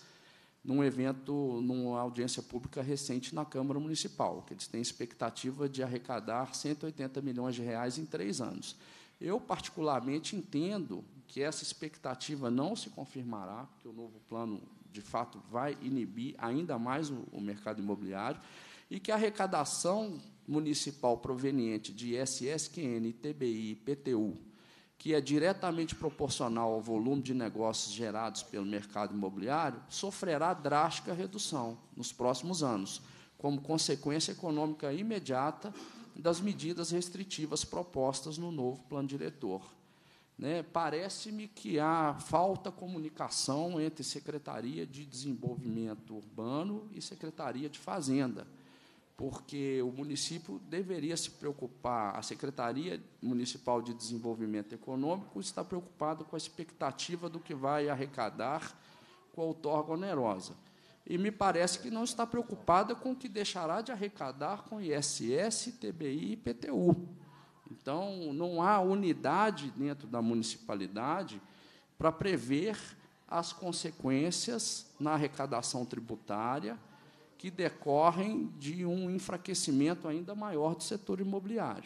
numa audiência pública recente na Câmara Municipal, que eles têm expectativa de arrecadar R$ 180 milhões em 3 anos. Eu, particularmente, entendo que essa expectativa não se confirmará, porque o novo plano, de fato, vai inibir ainda mais o mercado imobiliário, e que a arrecadação municipal proveniente de ISS, QN, ITBI e IPTU, que é diretamente proporcional ao volume de negócios gerados pelo mercado imobiliário, sofrerá drástica redução nos próximos anos, como consequência econômica imediata das medidas restritivas propostas no novo plano diretor. Parece-me que há falta de comunicação entre Secretaria de Desenvolvimento Urbano e Secretaria de Fazenda, porque o município deveria se preocupar, a Secretaria Municipal de Desenvolvimento Econômico está preocupada com a expectativa do que vai arrecadar com a outorga onerosa. E me parece que não está preocupada com o que deixará de arrecadar com ISS, ITBI e IPTU. Então, não há unidade dentro da municipalidade para prever as consequências na arrecadação tributária que decorrem de um enfraquecimento ainda maior do setor imobiliário.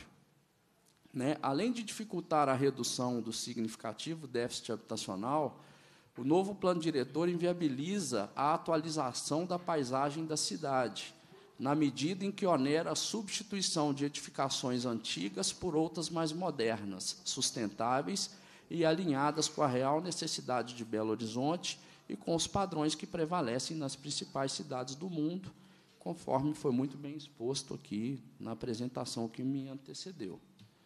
Além de dificultar a redução do significativo déficit habitacional, o novo plano diretor inviabiliza a atualização da paisagem da cidade, na medida em que onera a substituição de edificações antigas por outras mais modernas, sustentáveis e alinhadas com a real necessidade de Belo Horizonte e com os padrões que prevalecem nas principais cidades do mundo, conforme foi muito bem exposto aqui na apresentação que me antecedeu.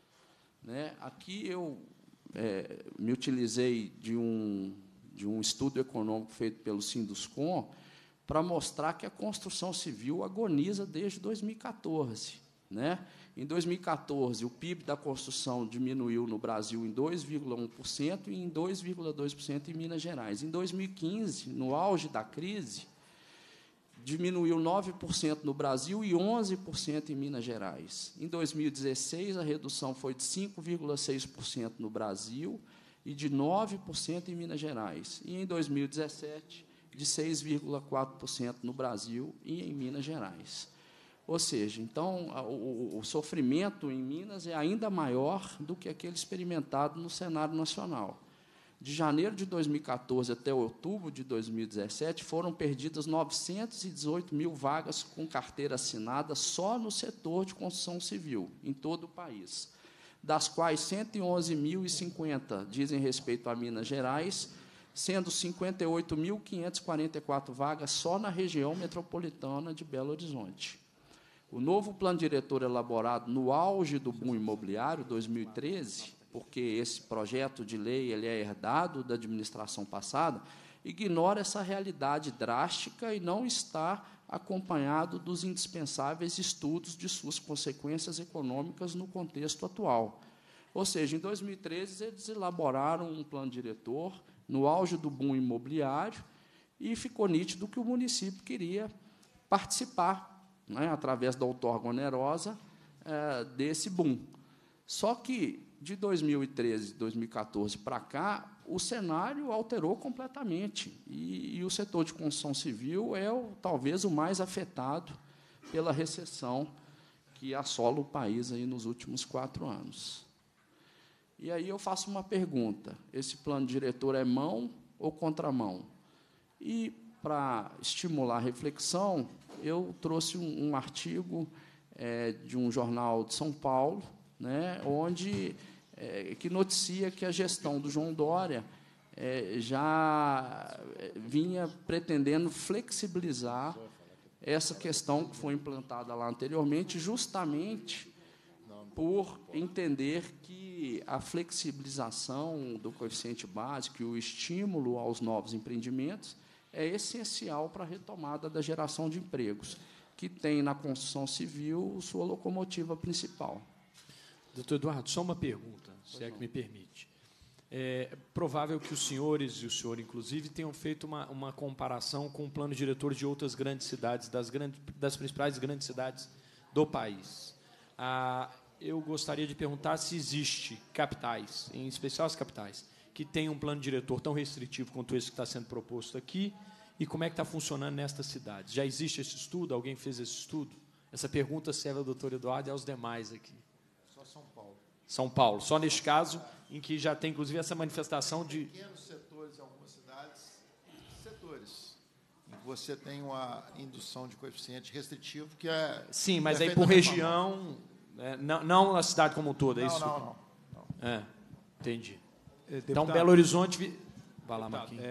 Aqui eu me utilizei de um estudo econômico feito pelo Sinduscon para mostrar que a construção civil agoniza desde 2014. Em 2014, o PIB da construção diminuiu no Brasil em 2,1% e em 2,2% em Minas Gerais. Em 2015, no auge da crise, diminuiu 9% no Brasil e 11% em Minas Gerais. Em 2016, a redução foi de 5,6% no Brasil e de 9% em Minas Gerais. E, em 2017, de 6,4% no Brasil e em Minas Gerais. Ou seja, então, o sofrimento em Minas é ainda maior do que aquele experimentado no cenário nacional. De janeiro de 2014 até outubro de 2017, foram perdidas 918 mil vagas com carteira assinada só no setor de construção civil, em todo o país, das quais 111.050 dizem respeito a Minas Gerais, sendo 58.544 vagas só na região metropolitana de Belo Horizonte. O novo plano diretor elaborado no auge do boom imobiliário, 2013, porque esse projeto de lei ele é herdado da administração passada, ignora essa realidade drástica e não está acompanhado dos indispensáveis estudos de suas consequências econômicas no contexto atual. Ou seja, em 2013, eles elaboraram um plano diretor no auge do boom imobiliário e ficou nítido que o município queria participar, né, através da outorga onerosa, desse boom. Só que, de 2013, 2014 para cá, o cenário alterou completamente. E o setor de construção civil é, talvez, o mais afetado pela recessão que assola o país aí nos últimos 4 anos. E aí eu faço uma pergunta: esse plano diretor é mão ou contramão? E, para estimular a reflexão, eu trouxe um artigo de um jornal de São Paulo, né, onde que noticia que a gestão do João Dória já vinha pretendendo flexibilizar essa questão que foi implantada lá anteriormente, justamente por entender que a flexibilização do coeficiente básico e o estímulo aos novos empreendimentos é essencial para a retomada da geração de empregos, que tem na construção civil sua locomotiva principal. Doutor Eduardo, só uma pergunta, se é que me permite. É provável que os senhores, e o senhor, inclusive, tenham feito uma comparação com o plano diretor de outras grandes cidades, das principais grandes cidades do país. Eu gostaria de perguntar se existe capitais, em especial as capitais, que tenham um plano diretor tão restritivo quanto esse que está sendo proposto aqui, e como é que está funcionando nestas cidades. Já existe esse estudo? Alguém fez esse estudo? Essa pergunta serve ao doutor Eduardo e aos demais aqui. Só São Paulo. São Paulo, só neste caso, em que já tem, inclusive, essa manifestação de... Pequenos setores em algumas cidades, setores, em que você tem uma indução de coeficiente restritivo, que é... Sim, mas é aí por região, não a cidade como um todo, é isso? Não. Entendi. Deputado, Então, Belo Horizonte... Vai lá, Marquinhos.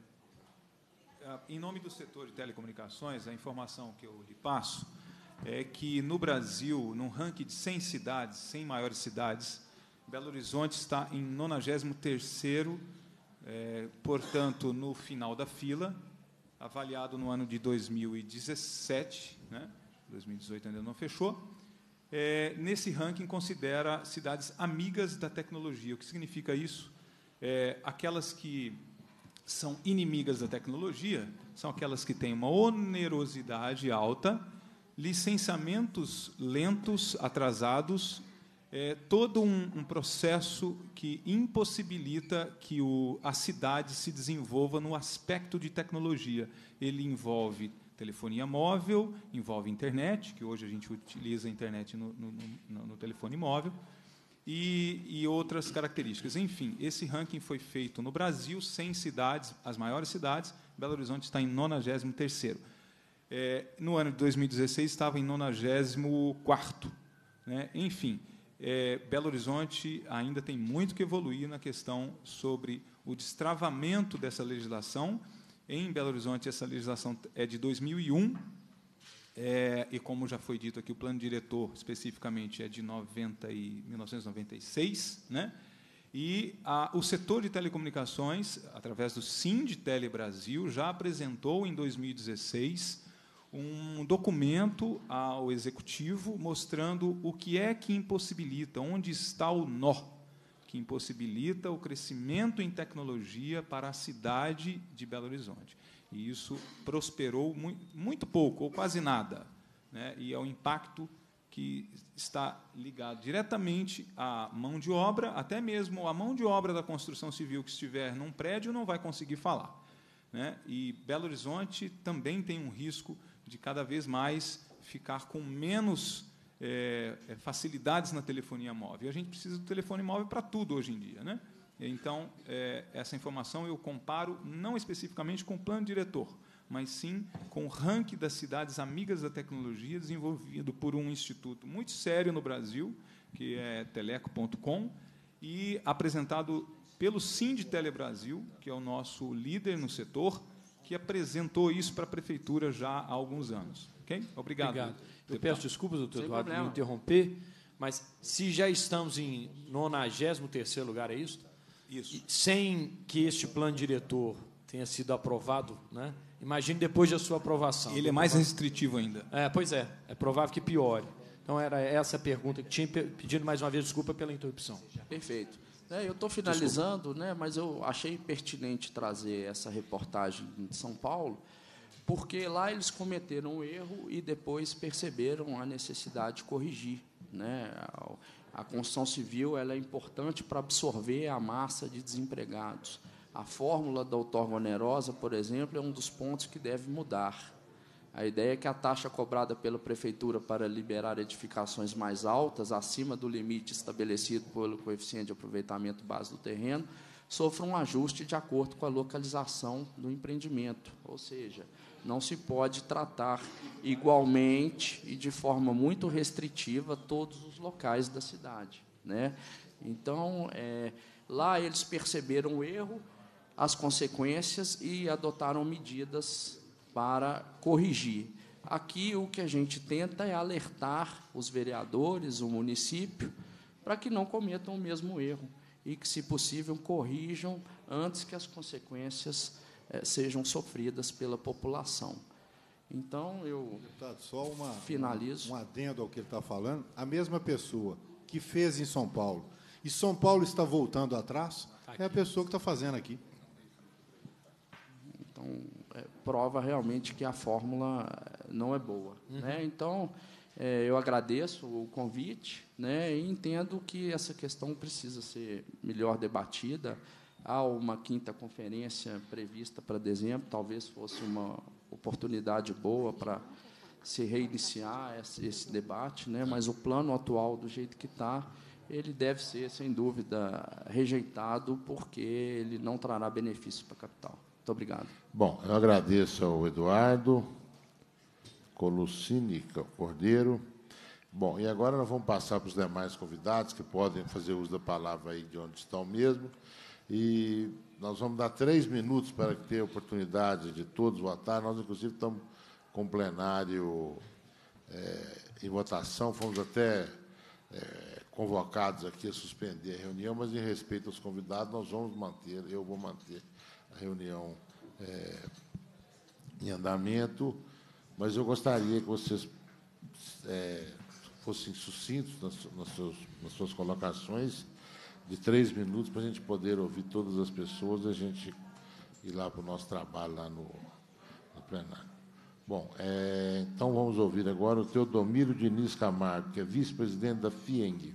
Em nome do setor de telecomunicações, a informação que eu lhe passo é que, no Brasil, num ranking de 100 cidades, 100 maiores cidades, Belo Horizonte está em 93º, portanto, no final da fila, avaliado no ano de 2017, né? 2018 ainda não fechou. Nesse ranking, considera cidades amigas da tecnologia. O que significa isso? Aquelas que são inimigas da tecnologia são aquelas que têm uma onerosidade alta, licenciamentos lentos, atrasados, todo um processo que impossibilita que a cidade se desenvolva no aspecto de tecnologia. Ele envolve telefonia móvel, envolve internet, que hoje a gente utiliza a internet no telefone móvel, e outras características. Enfim, esse ranking foi feito no Brasil, 100 cidades, as maiores cidades. Belo Horizonte está em 93º. No ano de 2016, estava em 94º. Né? Enfim, Belo Horizonte ainda tem muito que evoluir na questão sobre o destravamento dessa legislação. Em Belo Horizonte, essa legislação é de 2001, e, como já foi dito aqui, o plano diretor, especificamente, é de 1996, né? E o setor de telecomunicações, através do Sindtele Brasil, já apresentou, em 2016, um documento ao Executivo mostrando o que é que impossibilita, onde está o nó que impossibilita o crescimento em tecnologia para a cidade de Belo Horizonte. E isso prosperou muito pouco, ou quase nada, né? E é o impacto que está ligado diretamente à mão de obra, até mesmo a mão de obra da construção civil que estiver num prédio não vai conseguir falar, né? E Belo Horizonte também tem um risco de cada vez mais ficar com menos facilidades na telefonia móvel. E a gente precisa do telefone móvel para tudo hoje em dia, né? Então, essa informação eu comparo não especificamente com o plano diretor, mas sim com o ranking das cidades amigas da tecnologia, desenvolvido por um instituto muito sério no Brasil, que é teleco.com, e apresentado pelo Sindtele Brasil, que é o nosso líder no setor, que apresentou isso para a prefeitura já há alguns anos. Okay? Obrigado. Eu peço desculpas, doutor Sem Eduardo, de problema. interromper, mas se já estamos em 93º lugar, é isso? Isso. Sem que este plano diretor tenha sido aprovado, né? Imagine depois da sua aprovação. Ele é mais restritivo ainda. Pois é provável que piore. Então, era essa a pergunta que tinha, pedindo mais uma vez desculpa pela interrupção. Perfeito. Eu estou finalizando, né, mas eu achei pertinente trazer essa reportagem de São Paulo, porque lá eles cometeram um erro e depois perceberam a necessidade de corrigir, né? A construção civil ela é importante para absorver a massa de desempregados. A fórmula da outorga onerosa, por exemplo, é um dos pontos que deve mudar. A ideia é que a taxa cobrada pela prefeitura para liberar edificações mais altas, acima do limite estabelecido pelo coeficiente de aproveitamento base do terreno, sofra um ajuste de acordo com a localização do empreendimento. Ou seja, não se pode tratar igualmente e de forma muito restritiva todos os locais da cidade, né? Então, lá eles perceberam o erro, as consequências e adotaram medidas para corrigir. Aqui, o que a gente tenta é alertar os vereadores, o município, para que não cometam o mesmo erro e que, se possível, corrijam antes que as consequências sejam sofridas pela população. Então, eu Deputado, só finalizo. Um adendo ao que ele está falando. A mesma pessoa que fez em São Paulo, e São Paulo está voltando atrás, é a pessoa que está fazendo aqui. Então, prova realmente que a fórmula não é boa. Né? Então, eu agradeço o convite, né, e entendo que essa questão precisa ser melhor debatida. Há uma 5ª conferência prevista para dezembro, talvez fosse uma oportunidade boa para se reiniciar esse debate, né, mas o plano atual, do jeito que está, ele deve ser, sem dúvida, rejeitado, porque ele não trará benefícios para a capital. Muito obrigado. Bom, eu agradeço ao Eduardo Colucini Cordeiro. Bom, e agora nós vamos passar para os demais convidados, que podem fazer uso da palavra aí de onde estão mesmo. E nós vamos dar 3 minutos para ter a oportunidade de todos votar. Nós, inclusive, estamos com o plenário em votação. Fomos até convocados aqui a suspender a reunião, mas, em respeito aos convidados, nós vamos manter, eu vou manter a reunião em andamento, mas eu gostaria que vocês fossem sucintos nas suas colocações, de 3 minutos, para a gente poder ouvir todas as pessoas e a gente ir lá para o nosso trabalho lá no plenário. Bom, então vamos ouvir agora o Teodomiro Diniz Camargo, que é vice-presidente da FIENG.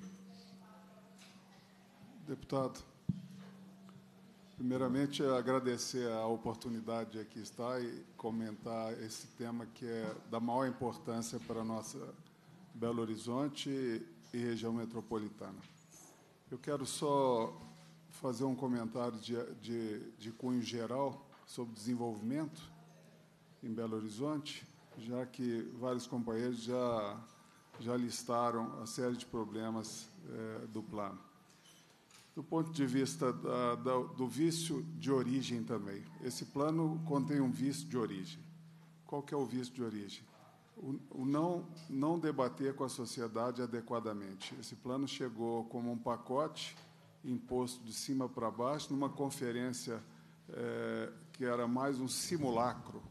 Deputado, primeiramente, agradecer a oportunidade de aqui estar e comentar esse tema que é da maior importância para a nossa Belo Horizonte e região metropolitana. Eu quero só fazer um comentário de cunho geral sobre desenvolvimento em Belo Horizonte, já que vários companheiros já listaram a série de problemas do plano. Do ponto de vista do vício de origem também. Esse plano contém um vício de origem. Qual que é o vício de origem? O não debater com a sociedade adequadamente. Esse plano chegou como um pacote imposto de cima para baixo, numa conferência que era mais um simulacro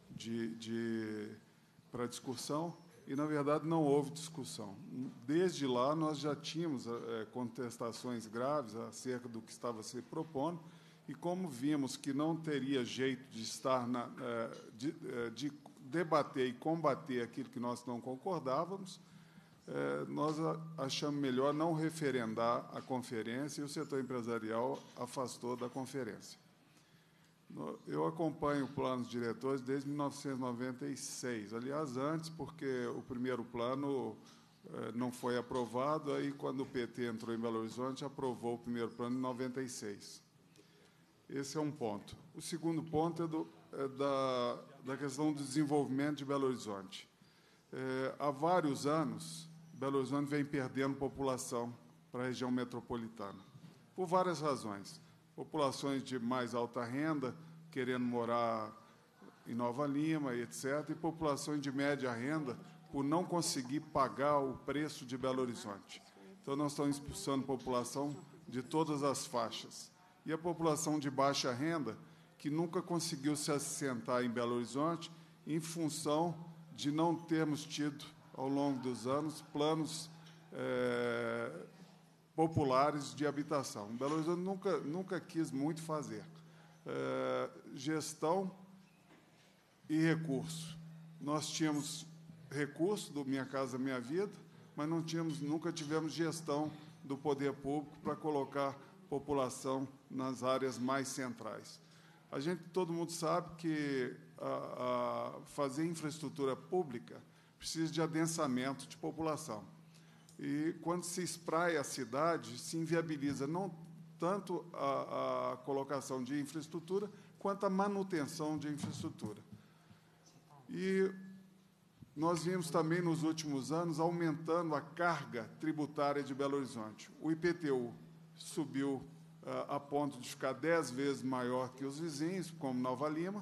para discussão, e, na verdade, não houve discussão. Desde lá, nós já tínhamos contestações graves acerca do que estava se propondo, e como vimos que não teria jeito de estar de debater e combater aquilo que nós não concordávamos, nós achamos melhor não referendar a conferência, e o setor empresarial afastou da conferência. Eu acompanho planos diretores desde 1996, aliás, antes, porque o primeiro plano não foi aprovado, aí, quando o PT entrou em Belo Horizonte, aprovou o primeiro plano em 96. Esse é um ponto. O segundo ponto é da questão do desenvolvimento de Belo Horizonte. Há vários anos, Belo Horizonte vem perdendo população para a região metropolitana, por várias razões. Populações de mais alta renda, querendo morar em Nova Lima, etc., e populações de média renda, por não conseguir pagar o preço de Belo Horizonte. Então, nós estamos expulsando população de todas as faixas. E a população de baixa renda, que nunca conseguiu se assentar em Belo Horizonte, em função de não termos tido ao longo dos anos, planos populares de habitação. Belo Horizonte nunca quis muito fazer. Gestão e recurso. Nós tínhamos recurso do Minha Casa Minha Vida, mas nunca tivemos gestão do poder público para colocar população nas áreas mais centrais. Todo mundo sabe que fazer infraestrutura pública precisa de adensamento de população. E, quando se espraia a cidade, se inviabiliza não tanto a colocação de infraestrutura, quanto a manutenção de infraestrutura. E nós vimos também, nos últimos anos, aumentando a carga tributária de Belo Horizonte. O IPTU subiu a ponto de ficar 10 vezes maior que os vizinhos, como Nova Lima,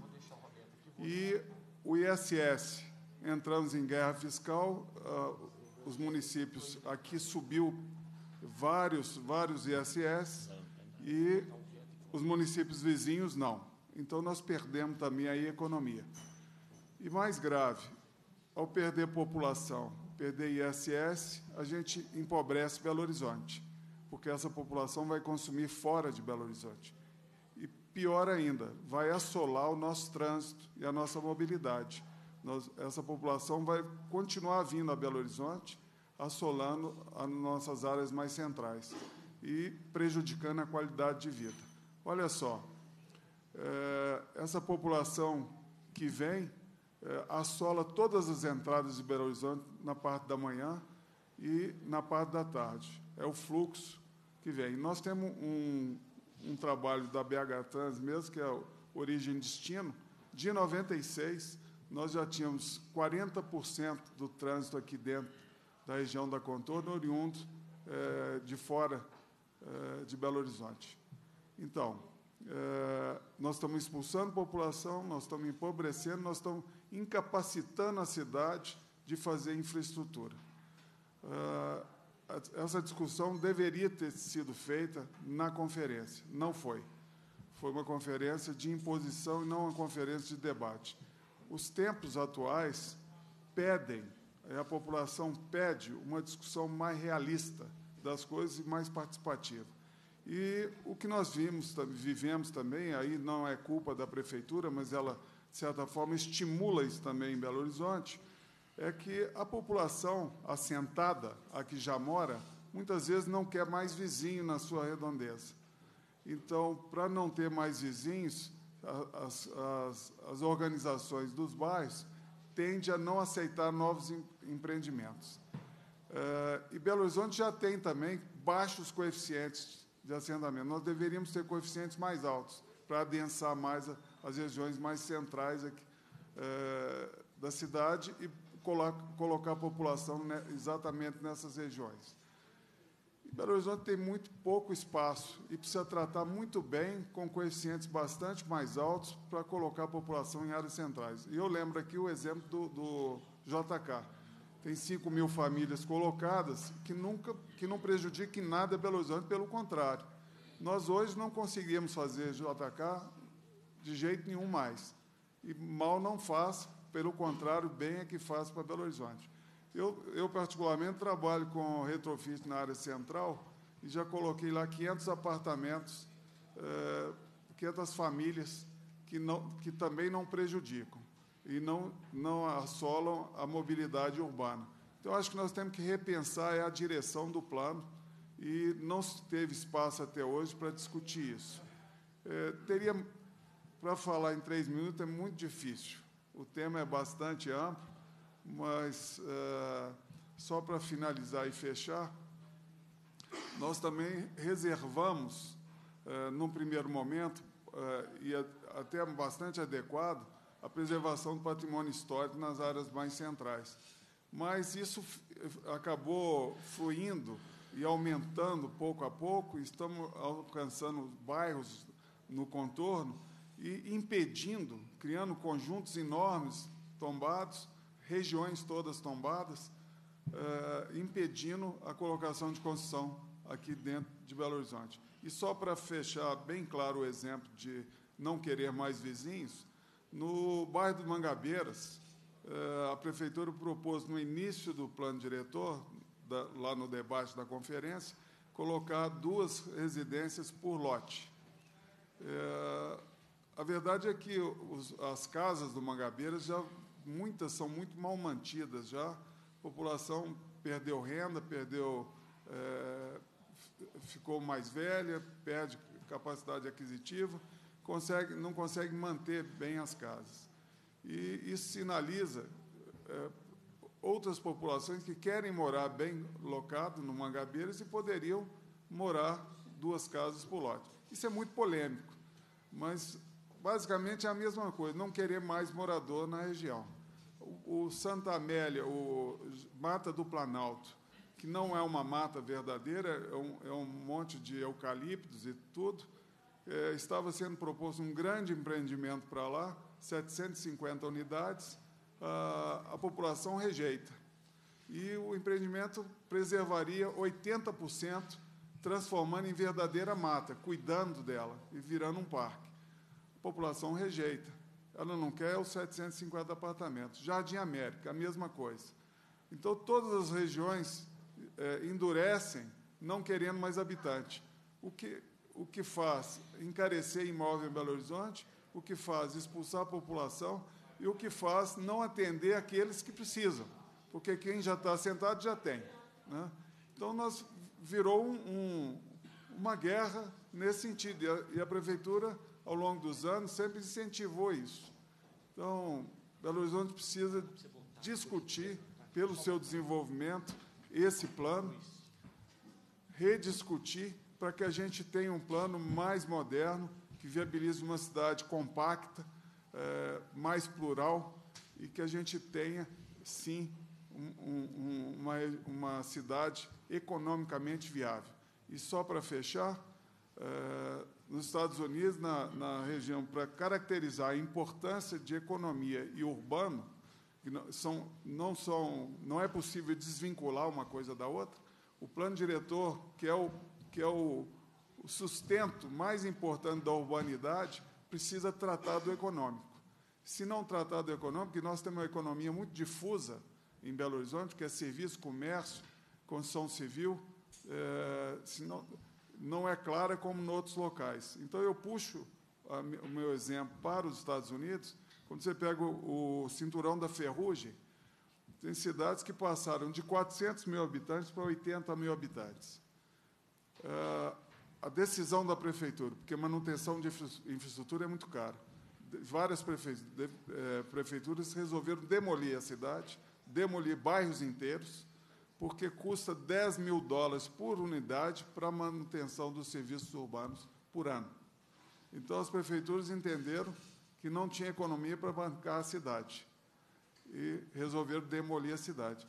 e o ISS, entramos em guerra fiscal, os municípios, aqui subiu vários ISS, e os municípios vizinhos não. Então, nós perdemos também aí a economia. E, mais grave, ao perder população, perder ISS, a gente empobrece Belo Horizonte, porque essa população vai consumir fora de Belo Horizonte. E, pior ainda, vai assolar o nosso trânsito e a nossa mobilidade. Essa população vai continuar vindo a Belo Horizonte, assolando as nossas áreas mais centrais e prejudicando a qualidade de vida. Olha só, essa população que vem assola todas as entradas de Belo Horizonte na parte da manhã e na parte da tarde. É o fluxo que vem. Nós temos um trabalho da BH Trans mesmo, que é o Origem e Destino. De 96, nós já tínhamos 40% do trânsito aqui dentro da região da Contorno, oriundo de fora de Belo Horizonte. Então, nós estamos expulsando população, nós estamos empobrecendo, nós estamos incapacitando a cidade de fazer infraestrutura. Essa discussão deveria ter sido feita na conferência. Não foi. Foi uma conferência de imposição e não uma conferência de debate. Os tempos atuais pedem, a população pede uma discussão mais realista das coisas e mais participativa. E o que nós vivemos também, aí não é culpa da prefeitura, mas ela, de certa forma, estimula isso também em Belo Horizonte, é que a população assentada, a que já mora, muitas vezes não quer mais vizinho na sua redondeza. Então, para não ter mais vizinhos, as organizações dos bairros tendem a não aceitar novos empreendimentos. E Belo Horizonte já tem também baixos coeficientes de assentamento. Nós deveríamos ter coeficientes mais altos para adensar mais as regiões mais centrais aqui, da cidade e colocar a população exatamente nessas regiões. E Belo Horizonte tem muito pouco espaço e precisa tratar muito bem, com coeficientes bastante mais altos, para colocar a população em áreas centrais. E eu lembro aqui o exemplo do JK. Tem 5.000 famílias colocadas que não prejudiquem nada Belo Horizonte, pelo contrário. Nós hoje não conseguimos fazer JK de jeito nenhum mais. E mal não faz, pelo contrário, bem é que faz para Belo Horizonte. Eu, particularmente, trabalho com retrofit na área central e já coloquei lá 500 apartamentos, 500 famílias que também não prejudicam e não assolam a mobilidade urbana. Então, acho que nós temos que repensar a direção do plano e não se teve espaço até hoje para discutir isso. Para falar em 3 minutos, é muito difícil. O tema é bastante amplo, mas, só para finalizar e fechar, nós também reservamos, num primeiro momento, e até bastante adequado, a preservação do patrimônio histórico nas áreas mais centrais. Mas isso acabou fluindo e aumentando pouco a pouco, estamos alcançando bairros no contorno e impedindo, criando conjuntos enormes tombados, regiões todas tombadas, impedindo a colocação de construção aqui dentro de Belo Horizonte. E só para fechar bem claro o exemplo de não querer mais vizinhos, no bairro de Mangabeiras, a Prefeitura propôs, no início do plano diretor, lá no debate da conferência, colocar 2 residências por lote. A verdade é que as casas do Mangabeiras, muitas são muito mal mantidas já, a população perdeu renda, ficou mais velha, perde capacidade aquisitiva, não consegue manter bem as casas. E isso sinaliza outras populações que querem morar bem locado no Mangabeiras e poderiam morar 2 casas por lote. Isso é muito polêmico, mas basicamente é a mesma coisa, não querer mais morador na região. O Santa Amélia, o Mata do Planalto, que não é uma mata verdadeira, é um monte de eucaliptos e tudo, estava sendo proposto um grande empreendimento para lá, 750 unidades, a população rejeita. E o empreendimento preservaria 80%, transformando em verdadeira mata, cuidando dela e virando um parque. A população rejeita. Ela não quer os 750 apartamentos. Jardim América, a mesma coisa. Então, todas as regiões endurecem, não querendo mais habitante. O que faz encarecer imóvel em Belo Horizonte, o que faz expulsar a população e o que faz não atender aqueles que precisam, porque quem já está assentado já tem, né? Então, virou uma guerra nesse sentido, e a Prefeitura, ao longo dos anos, sempre incentivou isso. Então, Belo Horizonte precisa discutir, pelo seu desenvolvimento, esse plano, rediscutir, para que a gente tenha um plano mais moderno, que viabilize uma cidade compacta, mais plural, e que a gente tenha, sim, uma cidade economicamente viável. E só para fechar, nos Estados Unidos, na região, para caracterizar a importância de economia e urbano, que não é possível desvincular uma coisa da outra, o plano diretor, que é o sustento mais importante da urbanidade, precisa tratar do econômico. Se não tratar do econômico, e nós temos uma economia muito difusa em Belo Horizonte, que é serviço, comércio, construção civil, não é clara como em outros locais. Então, eu puxo o meu exemplo para os Estados Unidos. Quando você pega o cinturão da ferrugem, tem cidades que passaram de 400 mil habitantes para 80 mil habitantes. A decisão da Prefeitura, porque a manutenção de infraestrutura é muito cara. Várias prefeituras resolveram demolir a cidade, demolir bairros inteiros, porque custa $10 mil por unidade para a manutenção dos serviços urbanos por ano. Então, as prefeituras entenderam que não tinha economia para bancar a cidade e resolveram demolir a cidade.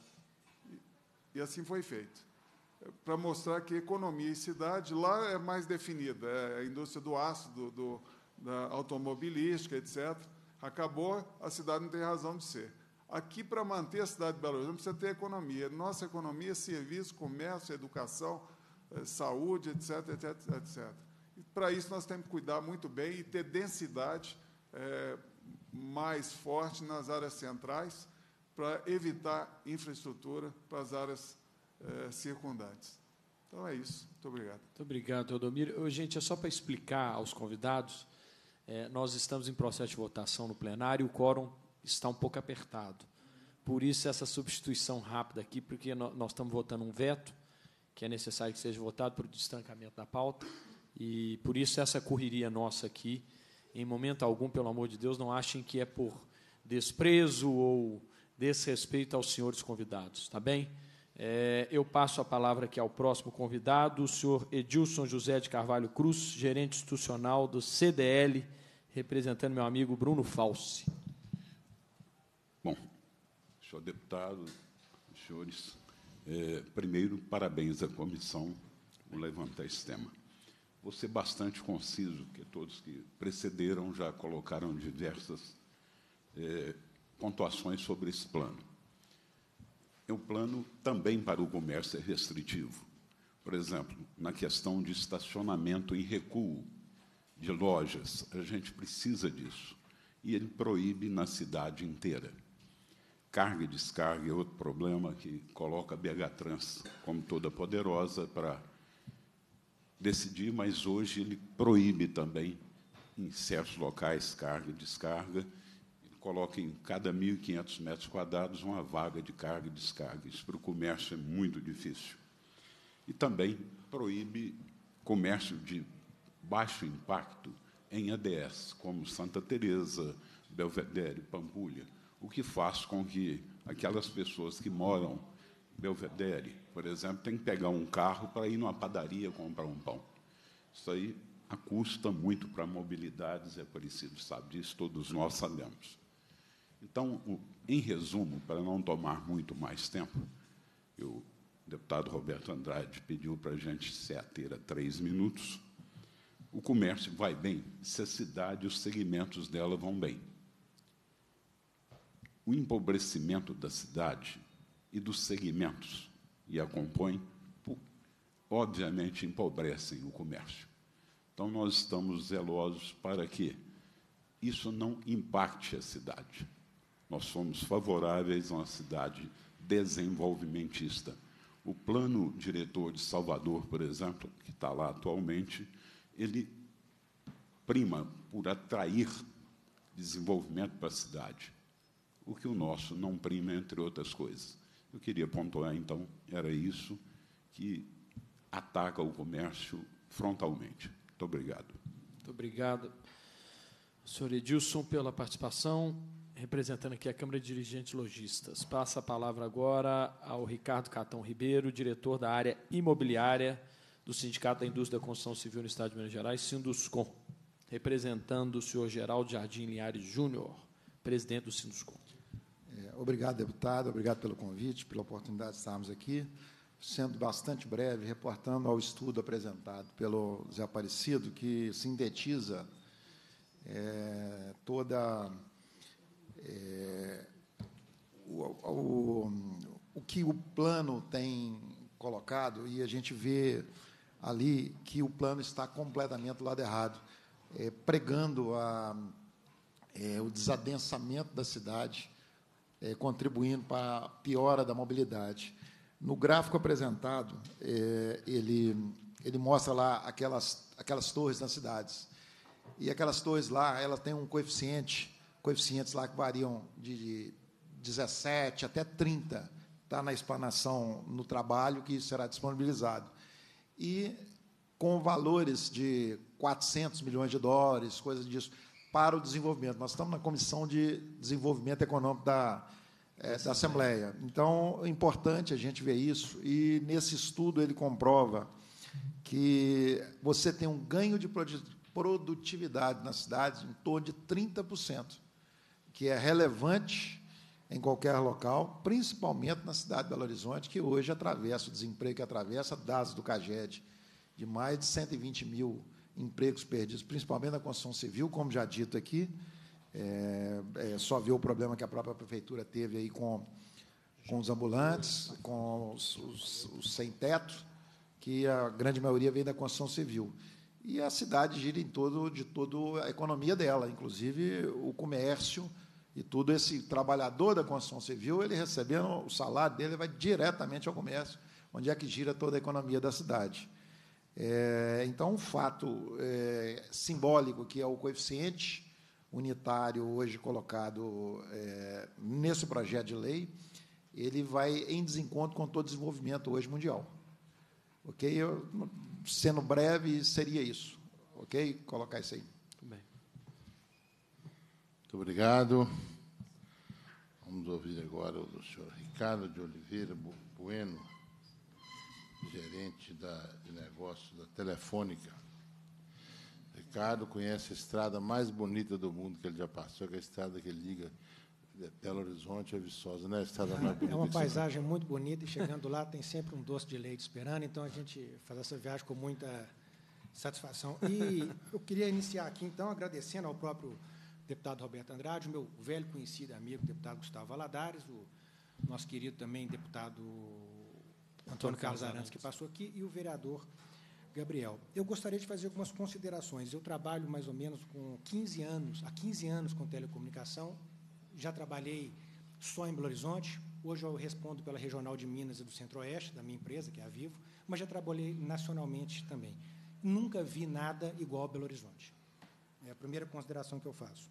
E assim foi feito. Para mostrar que economia e cidade lá é mais definida, é a indústria do aço, da automobilística, etc. Acabou, a cidade não tem razão de ser. Aqui, para manter a cidade de Belo Horizonte, precisa ter economia. Nossa economia é serviço, comércio, educação, saúde, etc., etc., etc. E, para isso, nós temos que cuidar muito bem e ter densidade mais forte nas áreas centrais para evitar infraestrutura para as áreas circundantes. Então, é isso. Muito obrigado. Muito obrigado, Teodomiro. Gente, é só para explicar aos convidados, nós estamos em processo de votação no plenário, o quórum está um pouco apertado. Por isso, essa substituição rápida aqui, porque nós estamos votando um veto, que é necessário que seja votado por destrancamento da pauta, e, por isso, essa correria nossa aqui, em momento algum, pelo amor de Deus, não achem que é por desprezo ou desrespeito aos senhores convidados, está bem? Eu passo a palavra aqui ao próximo convidado, o senhor Edilson José de Carvalho Cruz, gerente institucional do CDL, representando meu amigo Bruno Falsi. Bom, senhor deputado, senhores, primeiro, parabéns à comissão por levantar esse tema. Vou ser bastante conciso, porque todos que precederam já colocaram diversas pontuações sobre esse plano. O plano também para o comércio é restritivo. Por exemplo, na questão de estacionamento em recuo de lojas, a gente precisa disso. E ele proíbe na cidade inteira. carga e descarga é outro problema que coloca a BH Trans como toda poderosa para decidir, mas hoje ele proíbe também, em certos locais, carga e descarga. Ele coloca em cada 1.500 metros quadrados uma vaga de carga e descarga. Isso para o comércio é muito difícil. E também proíbe comércio de baixo impacto em ADS, como Santa Teresa, Belvedere, Pampulha, o que faz com que aquelas pessoas que moram em Belvedere, por exemplo, tenham que pegar um carro para ir numa padaria comprar um pão. Isso aí custa muito para a mobilidade, Zé Aparecido sabe disso, todos nós sabemos. Então, em resumo, para não tomar muito mais tempo, o deputado Roberto Andrade pediu para a gente se ater a 3 minutos. O comércio vai bem se a cidade e os segmentos dela vão bem. O empobrecimento da cidade e dos segmentos que a compõem, obviamente, empobrecem o comércio. Então, nós estamos zelosos para que isso não impacte a cidade. Nós somos favoráveis a uma cidade desenvolvimentista. O plano diretor de Salvador, por exemplo, que está lá atualmente, ele prima por atrair desenvolvimento para a cidade, o que o nosso não prima, entre outras coisas. Eu queria pontuar, então, era isso que ataca o comércio frontalmente. Muito obrigado. Muito obrigado, senhor Edilson, pela participação, representando aqui a Câmara de Dirigentes Lojistas. Passa a palavra agora ao Ricardo Catão Ribeiro, diretor da área imobiliária do Sindicato da Indústria da Construção Civil no Estado de Minas Gerais, Sinduscom, representando o senhor Geraldo Jardim Linhares Júnior, presidente do Sinduscom. Obrigado, deputado, obrigado pelo convite, pela oportunidade de estarmos aqui, sendo bastante breve, reportando ao estudo apresentado pelo Zé Aparecido, que sintetiza toda o que o plano tem colocado, e a gente vê ali que o plano está completamente do lado errado, pregando o desadensamento da cidade, contribuindo para a piora da mobilidade. No gráfico apresentado, ele mostra lá aquelas torres nas cidades. E aquelas torres lá, elas têm coeficientes lá que variam de 17 até 30, está na explanação no trabalho, que isso será disponibilizado. E com valores de 400 milhões de dólares, coisas disso, para o desenvolvimento. Nós estamos na Comissão de Desenvolvimento Econômico da Assembleia. Então, é importante a gente ver isso, e, nesse estudo, ele comprova que você tem um ganho de produtividade na cidade em torno de 30%, que é relevante em qualquer local, principalmente na cidade de Belo Horizonte, que hoje atravessa o desemprego, que atravessa dados do CAGED, de mais de 120 mil empregos perdidos, principalmente na construção civil, como já dito aqui. Só ver o problema que a própria prefeitura teve aí com os ambulantes, com os sem-teto, que a grande maioria vem da construção civil. E a cidade gira em de toda a economia dela, inclusive o comércio e tudo. Esse trabalhador da construção civil, ele recebendo o salário dele, vai diretamente ao comércio, onde é que gira toda a economia da cidade. Então, um fato simbólico, que é o coeficiente unitário hoje colocado nesse projeto de lei, ele vai em desencontro com todo o desenvolvimento hoje mundial. Ok? Sendo breve, seria isso. Ok? Colocar isso aí. Muito bem. Muito obrigado. Vamos ouvir agora o senhor Ricardo de Oliveira Bueno, gerente de negócios da Telefônica. Ricardo conhece a estrada mais bonita do mundo que ele já passou, que é a estrada que liga Belo Horizonte a Viçosa, né? A estrada mais bonita. É uma paisagem muito bonita, e chegando lá tem sempre um doce de leite esperando, então a gente faz essa viagem com muita satisfação. E eu queria iniciar aqui, então, agradecendo ao próprio deputado Roberto Andrade, o meu velho conhecido amigo, deputado Gustavo Valadares, o nosso querido também deputado Antônio Carlos Arantes, que passou aqui, e o vereador Gabriel. Eu gostaria de fazer algumas considerações. Eu trabalho mais ou menos há 15 anos com telecomunicação, já trabalhei só em Belo Horizonte. Hoje eu respondo pela Regional de Minas e do Centro-Oeste, da minha empresa, que é a Vivo, mas já trabalhei nacionalmente também. Nunca vi nada igual a Belo Horizonte. É a primeira consideração que eu faço.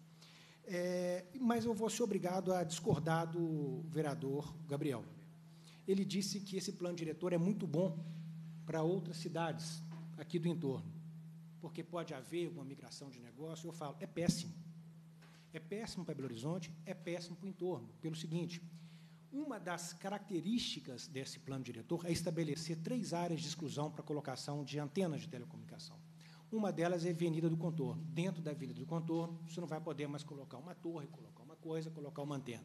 Mas eu vou ser obrigado a discordar do vereador Gabriel. Ele disse que esse plano diretor é muito bom para outras cidades aqui do entorno, porque pode haver uma migração de negócio. Eu falo, é péssimo. É péssimo para Belo Horizonte, é péssimo para o entorno, pelo seguinte: uma das características desse plano diretor é estabelecer 3 áreas de exclusão para a colocação de antenas de telecomunicação. Uma delas é a Avenida do Contorno. Dentro da Avenida do Contorno, você não vai poder mais colocar uma torre, colocar uma coisa, colocar uma antena.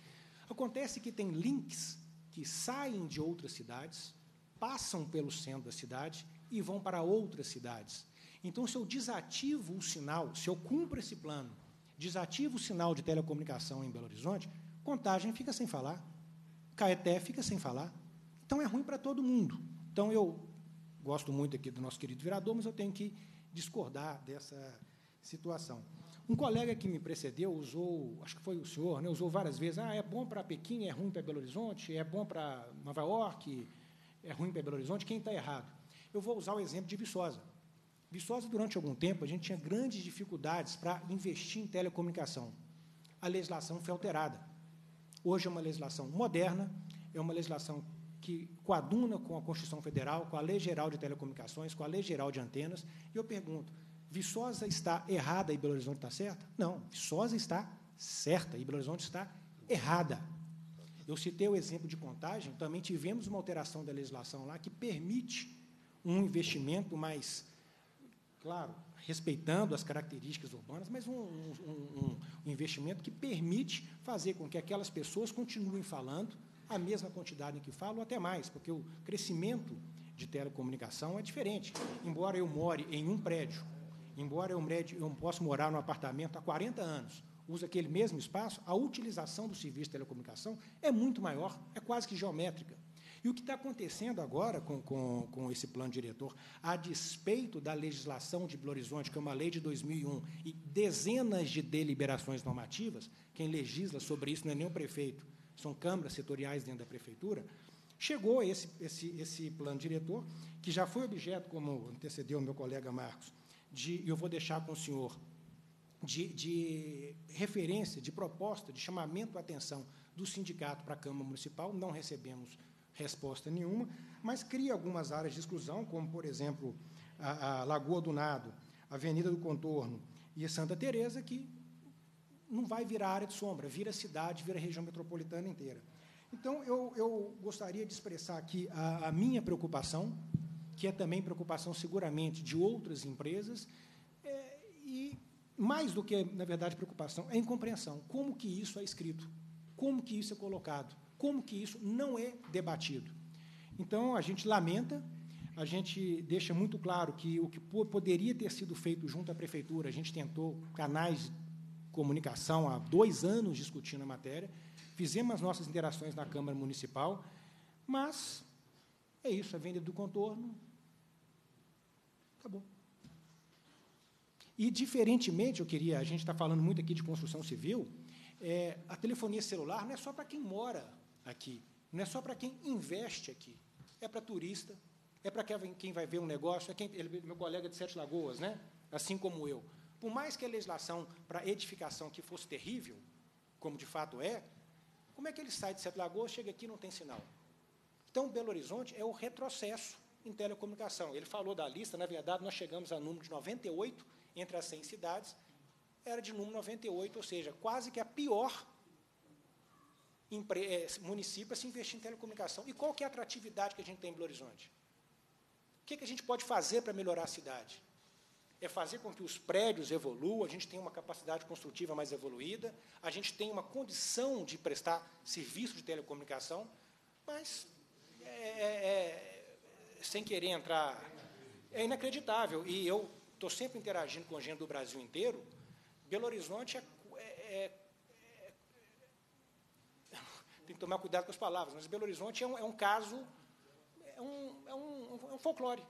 Acontece que tem links que saem de outras cidades, passam pelo centro da cidade e vão para outras cidades. Então, se eu desativo o sinal, se eu cumpro esse plano, desativo o sinal de telecomunicação em Belo Horizonte, Contagem fica sem falar, Caeté fica sem falar. Então, é ruim para todo mundo. Então, eu gosto muito aqui do nosso querido vereador, mas eu tenho que discordar dessa situação. Um colega que me precedeu usou, acho que foi o senhor, né, usou várias vezes, é bom para Pequim, é ruim para Belo Horizonte, é bom para Nova York, é ruim para Belo Horizonte. Quem está errado? Eu vou usar o exemplo de Viçosa. Viçosa, durante algum tempo, a gente tinha grandes dificuldades para investir em telecomunicação. A legislação foi alterada. Hoje é uma legislação moderna, é uma legislação que coaduna com a Constituição Federal, com a Lei Geral de Telecomunicações, com a Lei Geral de Antenas. E eu pergunto, Viçosa está errada e Belo Horizonte está certa? Não, Viçosa está certa e Belo Horizonte está errada. Eu citei o exemplo de Contagem, também tivemos uma alteração da legislação lá que permite um investimento mais, claro, respeitando as características urbanas, mas um investimento que permite fazer com que aquelas pessoas continuem falando a mesma quantidade em que falam, ou até mais, porque o crescimento de telecomunicação é diferente. Embora eu more em um prédio, embora eu possa morar num apartamento há 40 anos, use aquele mesmo espaço, a utilização do serviço de telecomunicação é muito maior, é quase que geométrica. E o que está acontecendo agora com esse plano diretor, a despeito da legislação de Belo Horizonte, que é uma lei de 2001, e dezenas de deliberações normativas, quem legisla sobre isso não é nem o prefeito, são câmaras setoriais dentro da prefeitura, chegou esse plano diretor, que já foi objeto, como antecedeu o meu colega Marcos, e eu vou deixar com o senhor, de referência, de proposta, de chamamento à atenção do sindicato para a Câmara Municipal. Não recebemos resposta nenhuma, mas cria algumas áreas de exclusão, como, por exemplo, a Lagoa do Nado, a Avenida do Contorno e a Santa Teresa, que não vai virar área de sombra, vira cidade, vira região metropolitana inteira. Então, eu gostaria de expressar aqui a minha preocupação, que é também preocupação, seguramente, de outras empresas, e, mais do que, na verdade, preocupação, é incompreensão. Como que isso é escrito? Como que isso é colocado? Como que isso não é debatido? Então, a gente lamenta, a gente deixa muito claro que o que poderia ter sido feito junto à prefeitura, a gente tentou canais de comunicação há 2 anos discutindo a matéria, fizemos as nossas interações na Câmara Municipal, mas é isso, a Avenida do Contorno, acabou. E, diferentemente, a gente está falando muito aqui de construção civil, a telefonia celular não é só para quem mora aqui, não é só para quem investe aqui, é para turista, é para quem vai ver um negócio, meu colega de Sete Lagoas, né? Assim como eu. Por mais que a legislação para edificação aqui fosse terrível, como de fato é, como é que ele sai de Sete Lagoas, chega aqui e não tem sinal? Então, Belo Horizonte é o retrocesso em telecomunicação. Ele falou da lista, na verdade, nós chegamos a número de 98 entre as 100 cidades, era de número 98, ou seja, quase que a pior município a se investir em telecomunicação. E qual que é a atratividade que a gente tem em Belo Horizonte? O que a gente pode fazer para melhorar a cidade? É fazer com que os prédios evoluam, a gente tenha uma capacidade construtiva mais evoluída, a gente tenha uma condição de prestar serviço de telecomunicação, mas, sem querer entrar, é inacreditável. E eu estou sempre interagindo com a gente do Brasil inteiro. Belo Horizonte tem que tomar cuidado com as palavras, mas Belo Horizonte é um caso, é um folclore.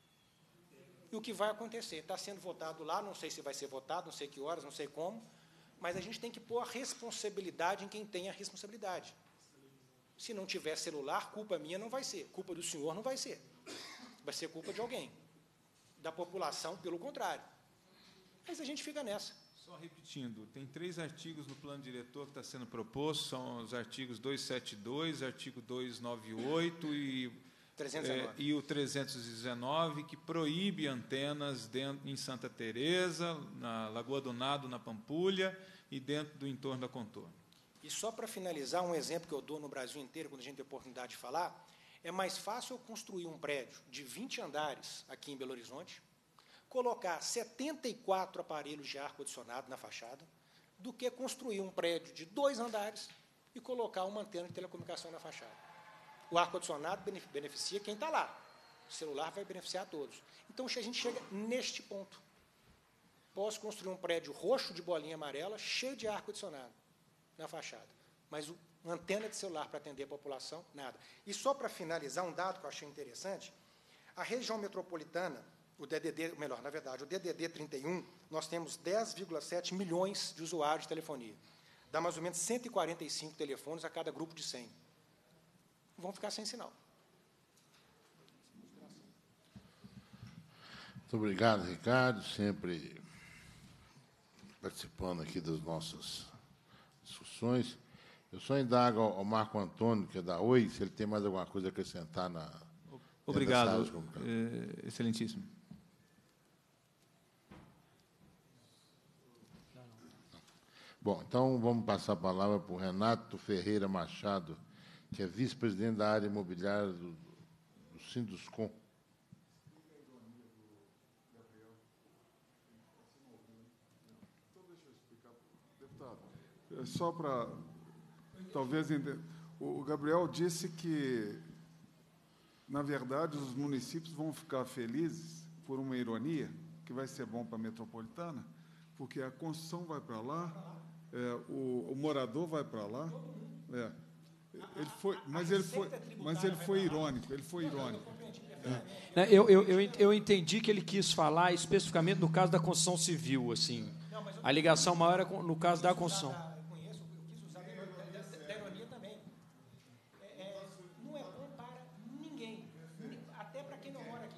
E o que vai acontecer? Está sendo votado lá, não sei se vai ser votado, não sei que horas, não sei como, Mas a gente tem que pôr a responsabilidade em quem tem a responsabilidade. Se não tiver celular, culpa minha não vai ser, culpa do senhor não vai ser. Vai ser culpa de alguém. Da população, pelo contrário. Mas a gente fica nessa. Só repetindo, tem 3 artigos no plano diretor que está sendo proposto, são os artigos 272, artigo 298 e 319. E o 319, que proíbe antenas em Santa Teresa, na Lagoa do Nado, na Pampulha, e dentro do entorno da contorno. E só para finalizar, um exemplo que eu dou no Brasil inteiro, quando a gente tem oportunidade de falar, é mais fácil eu construir um prédio de 20 andares aqui em Belo Horizonte, colocar 74 aparelhos de ar-condicionado na fachada, do que construir um prédio de 2 andares e colocar uma antena de telecomunicação na fachada. O ar-condicionado beneficia quem está lá. O celular vai beneficiar a todos. Então, a gente chega neste ponto. Posso construir um prédio roxo de bolinha amarela, cheio de ar-condicionado na fachada. Mas uma antena de celular para atender a população, nada. E só para finalizar, um dado que eu achei interessante, a região metropolitana, o DDD 31, nós temos 10,7 milhões de usuários de telefonia. Dá mais ou menos 145 telefones a cada grupo de 100. Vão ficar sem sinal. Muito obrigado, Ricardo, sempre participando aqui das nossas discussões. Eu só indago ao Marco Antônio, que é da Oi, se ele tem mais alguma coisa a acrescentar na... Obrigado, excelentíssimo. Bom, então vamos passar a palavra para o Renato Ferreira Machado, que é vice-presidente da área imobiliária do Sinduscom. Deputado, só para talvez entender, o Gabriel disse que, na verdade, os municípios vão ficar felizes por uma ironia, que vai ser bom para a metropolitana, porque a construção vai para lá, o morador vai para lá. Mas ele foi irônico. Eu entendi que ele quis falar especificamente no caso da construção civil, assim. A ligação maior é no caso da construção. Eu conheço, eu quis usar da ironia também. Não é bom para ninguém, até para quem não mora aqui.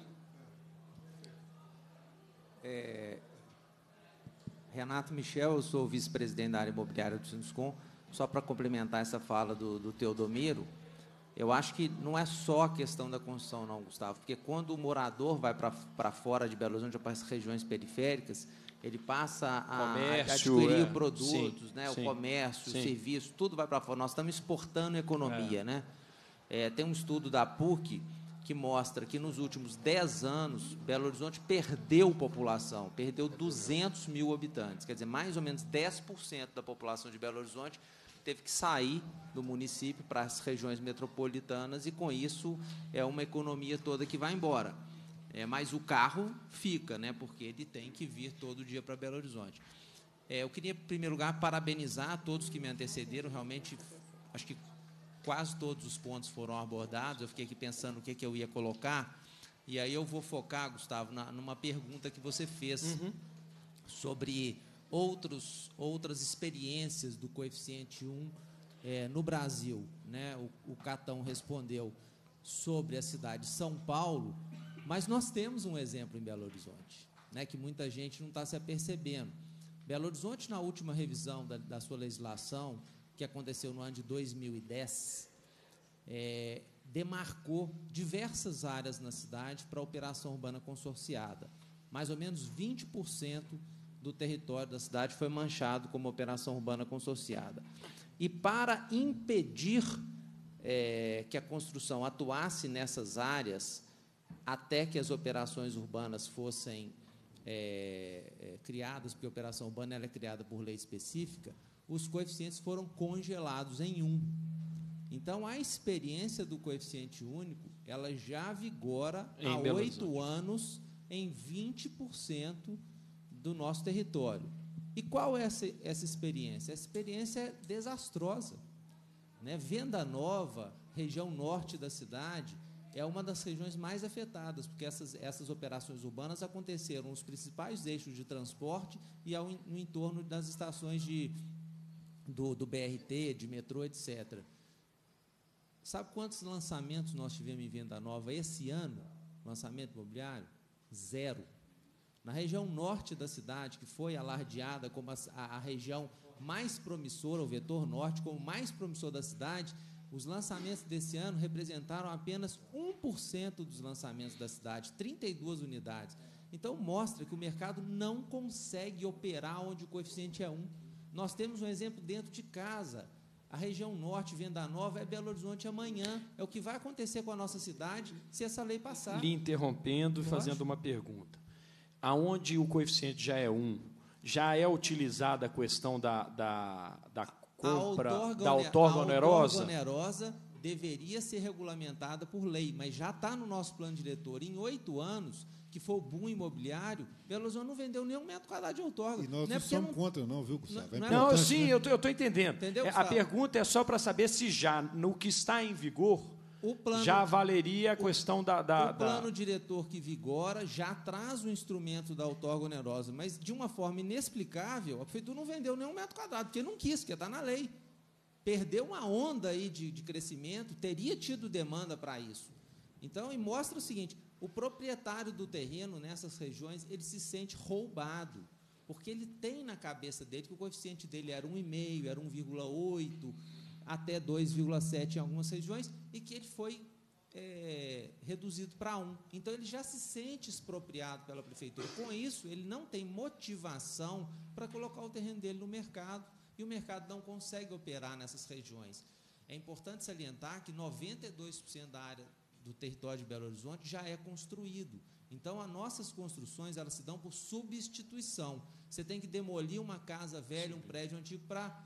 Renato Michel, eu sou vice-presidente da área imobiliária do Sinduscom. Só para complementar essa fala do Teodomiro, eu acho que não é só a questão da construção, não, Gustavo, porque quando o morador vai para fora de Belo Horizonte ou para as regiões periféricas, ele passa a adquirir produtos, né, o comércio, o serviço, tudo vai para fora. Nós estamos exportando economia. Né? Tem um estudo da PUC que mostra que, nos últimos 10 anos, Belo Horizonte perdeu população, perdeu 200 mil habitantes. Quer dizer, mais ou menos 10% da população de Belo Horizonte teve que sair do município para as regiões metropolitanas e, com isso, é uma economia toda que vai embora. Mas o carro fica, né, porque ele tem que vir todo dia para Belo Horizonte. Eu queria, em primeiro lugar, parabenizar todos que me antecederam. Realmente, acho que quase todos os pontos foram abordados. Eu fiquei aqui pensando o que eu ia colocar, e aí eu vou focar, Gustavo, numa pergunta que você fez sobre outras experiências do coeficiente 1 no Brasil. Né? O Catão respondeu sobre a cidade de São Paulo, mas nós temos um exemplo em Belo Horizonte, né, que muita gente não está se apercebendo. Belo Horizonte, na última revisão da sua legislação, que aconteceu no ano de 2010, demarcou diversas áreas na cidade para a operação urbana consorciada. Mais ou menos 20% do território da cidade foi manchado como operação urbana consorciada. E, para impedir que a construção atuasse nessas áreas, até que as operações urbanas fossem criadas, porque a operação urbana ela é criada por lei específica, os coeficientes foram congelados em 1. Então, a experiência do coeficiente único, ela já vigora há 8 anos em 20% do nosso território. E qual é essa experiência? Essa experiência é desastrosa. Né? Venda Nova, região norte da cidade, é uma das regiões mais afetadas, porque essas operações urbanas aconteceram nos principais eixos de transporte e no entorno das estações do BRT, de metrô, etc. Sabe quantos lançamentos nós tivemos em Venda Nova esse ano? Lançamento imobiliário? 0. Na região norte da cidade, que foi alardeada como a região mais promissora, o vetor norte, como mais promissor da cidade, os lançamentos desse ano representaram apenas 1% dos lançamentos da cidade, 32 unidades. Então, mostra que o mercado não consegue operar onde o coeficiente é 1. Nós temos um exemplo dentro de casa. A região norte, Venda Nova, é Belo Horizonte amanhã. É o que vai acontecer com a nossa cidade se essa lei passar. Lhe interrompendo e fazendo uma pergunta. Aonde o coeficiente já é 1, já é utilizada a questão da compra, da outorga onerosa? A outorga onerosa deveria ser regulamentada por lei, mas já está no nosso plano diretor. Em 8 anos, que foi o boom imobiliário, Belo Horizonte não vendeu nenhum metro quadrado de outorga. E nós não somos contra, não, viu, Gustavo? Não, sim, né? Eu estou entendendo. Entendeu, a pergunta é só para saber se já, no que está em vigor, já valeria a questão O plano diretor que vigora já traz o instrumento da outorga onerosa, mas, de uma forma inexplicável, a prefeitura não vendeu nenhum metro quadrado, porque não quis, porque está na lei. Perdeu uma onda aí de crescimento, teria tido demanda para isso. Então, e mostra o seguinte, o proprietário do terreno nessas regiões, ele se sente roubado, porque ele tem na cabeça dele que o coeficiente dele era 1,5, era 1,8, até 2,7 em algumas regiões, e que ele foi reduzido para 1. Então, ele já se sente expropriado pela prefeitura. Com isso, ele não tem motivação para colocar o terreno dele no mercado, e o mercado não consegue operar nessas regiões. É importante salientar que 92% da área do território de Belo Horizonte já é construído. Então, as nossas construções, elas se dão por substituição. Você tem que demolir uma casa velha, um prédio antigo,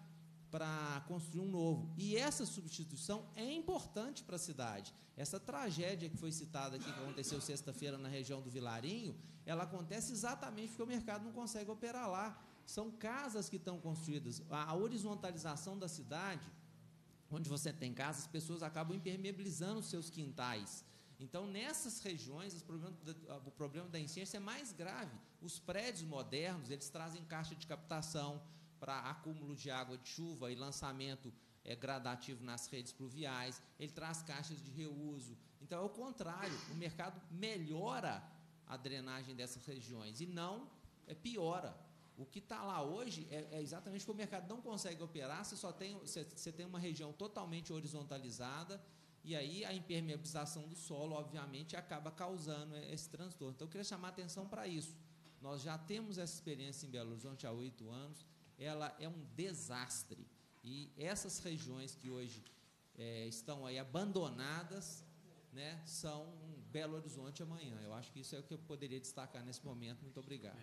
para construir um novo. E essa substituição é importante para a cidade. Essa tragédia que foi citada aqui, que aconteceu sexta-feira na região do Vilarinho, ela acontece exatamente porque o mercado não consegue operar lá. São casas que estão construídas. A horizontalização da cidade, onde você tem casas, as pessoas acabam impermeabilizando os seus quintais. Então, nessas regiões, o problema da enchente é mais grave. Os prédios modernos, eles trazem caixa de captação para acúmulo de água de chuva e lançamento gradativo nas redes pluviais, ele traz caixas de reuso. Então, é o contrário, o mercado melhora a drenagem dessas regiões e não piora. O que está lá hoje é exatamente porque o mercado não consegue operar, você tem uma região totalmente horizontalizada, e aí a impermeabilização do solo, obviamente, acaba causando esse transtorno. Então, eu queria chamar a atenção para isso. Nós já temos essa experiência em Belo Horizonte há 8 anos, ela é um desastre. E essas regiões que hoje estão aí abandonadas, né, são um Belo Horizonte amanhã. Eu acho que isso é o que eu poderia destacar nesse momento. Muito obrigado.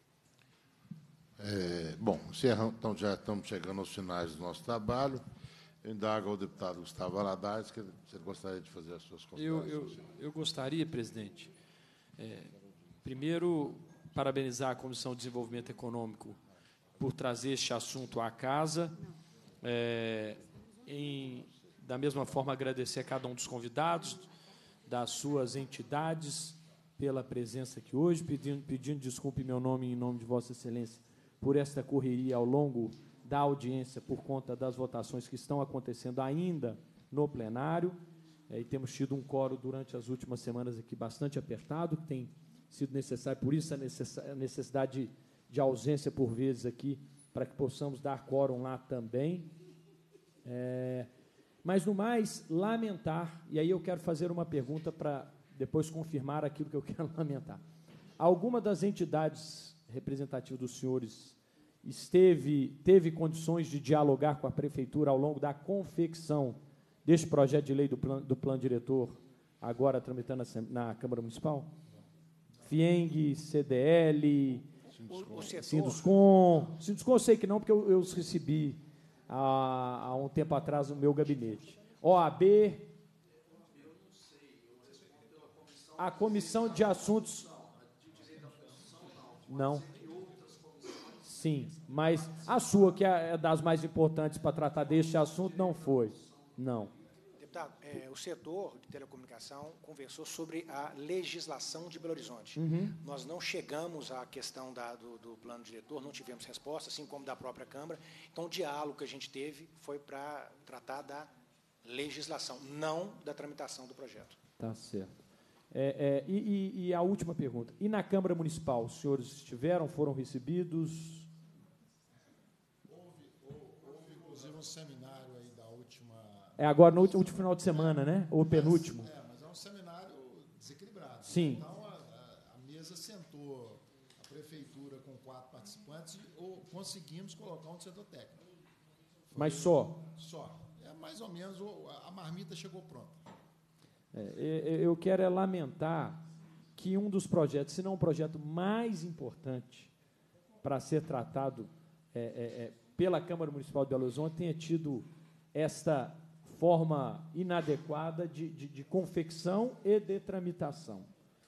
Bom, então já estamos chegando aos finais do nosso trabalho. Eu indago ao deputado Gustavo Valadares, que você gostaria de fazer as suas considerações. Eu gostaria, presidente, primeiro, parabenizar a Comissão de Desenvolvimento Econômico por trazer este assunto à casa. Da mesma forma, agradecer a cada um dos convidados, das suas entidades, pela presença aqui hoje, pedindo desculpa em meu nome e em nome de Vossa Excelência por esta correria ao longo da audiência por conta das votações que estão acontecendo ainda no plenário. E temos tido um quórum durante as últimas semanas aqui bastante apertado, que tem sido necessário, por isso a necessidade de ausência por vezes aqui, para que possamos dar quórum lá também. Mas, no mais, lamentar, e aí eu quero fazer uma pergunta para depois confirmar aquilo que eu quero lamentar. Alguma das entidades representativas dos senhores teve condições de dialogar com a Prefeitura ao longo da confecção deste projeto de lei do plano diretor, agora tramitando na Câmara Municipal? FIENG, CDL, Sinduscom eu sei que não, porque eu os recebi há um tempo atrás no meu gabinete. OAB, a Comissão de Assuntos... Não. Sim, mas a sua, que é das mais importantes para tratar deste assunto, não foi. Não. Deputado, o setor de telecomunicação conversou sobre a legislação de Belo Horizonte. Nós não chegamos à questão do plano diretor, não tivemos resposta, assim como da própria Câmara. Então, o diálogo que a gente teve foi para tratar da legislação, não da tramitação do projeto. Tá certo. E a última pergunta. E na Câmara Municipal, os senhores estiveram, foram recebidos? Houve inclusive, um seminário aí da última... Agora, no último final de semana, né? Ou penúltimo. Mas é um seminário desequilibrado. Sim. Então, a mesa sentou a prefeitura com 4 participantes e conseguimos colocar um do setor técnico. Mas só? Só. Mais ou menos, a marmita chegou pronta. Eu quero lamentar que um dos projetos, se não o projeto mais importante para ser tratado pela Câmara Municipal de Belo Horizonte, tenha tido esta forma inadequada de confecção e de tramitação.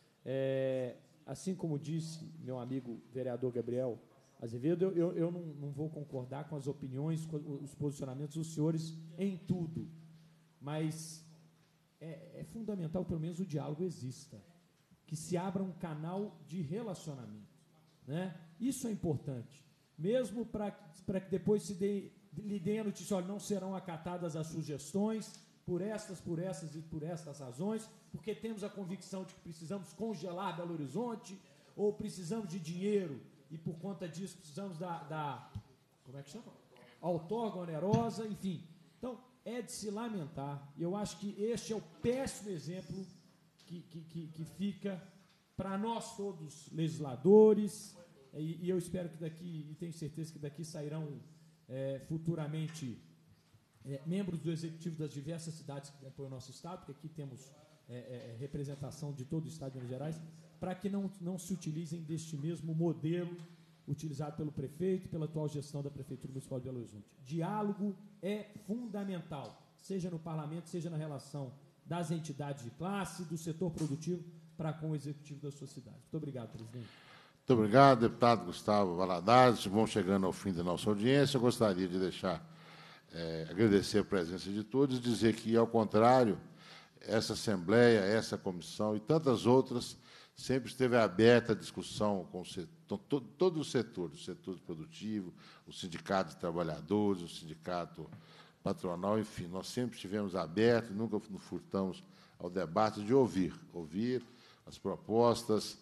Assim como disse meu amigo vereador Gabriel Azevedo, eu não vou concordar com as opiniões, com os posicionamentos dos senhores em tudo, mas é fundamental, pelo menos, o diálogo exista, que se abra um canal de relacionamento, né? Isso é importante, mesmo para que depois lhe deem a notícia, olha, não serão acatadas as sugestões por estas e por estas razões, porque temos a convicção de que precisamos congelar Belo Horizonte, ou precisamos de dinheiro, e por conta disso precisamos como é que chama? Outorga onerosa, enfim. Então, é de se lamentar, e eu acho que este é o péssimo exemplo que fica para nós todos, legisladores, e eu espero que daqui, e tenho certeza que daqui sairão futuramente membros do Executivo das diversas cidades que compõem o nosso Estado, porque aqui temos representação de todo o Estado de Minas Gerais, para que não se utilizem deste mesmo modelo utilizado pelo prefeito e pela atual gestão da Prefeitura Municipal de Belo Horizonte. Diálogo é fundamental, seja no parlamento, seja na relação das entidades de classe, do setor produtivo, para com o executivo da sua cidade. Muito obrigado, presidente. Muito obrigado, deputado Gustavo Valadares. Vamos chegando ao fim da nossa audiência. Eu gostaria de agradecer a presença de todos e dizer que, ao contrário, essa Assembleia, essa comissão e tantas outras sempre esteve aberta a discussão com todo o setor produtivo, o sindicato de trabalhadores, o sindicato patronal, enfim, nós sempre estivemos abertos, nunca nos furtamos ao debate de ouvir as propostas,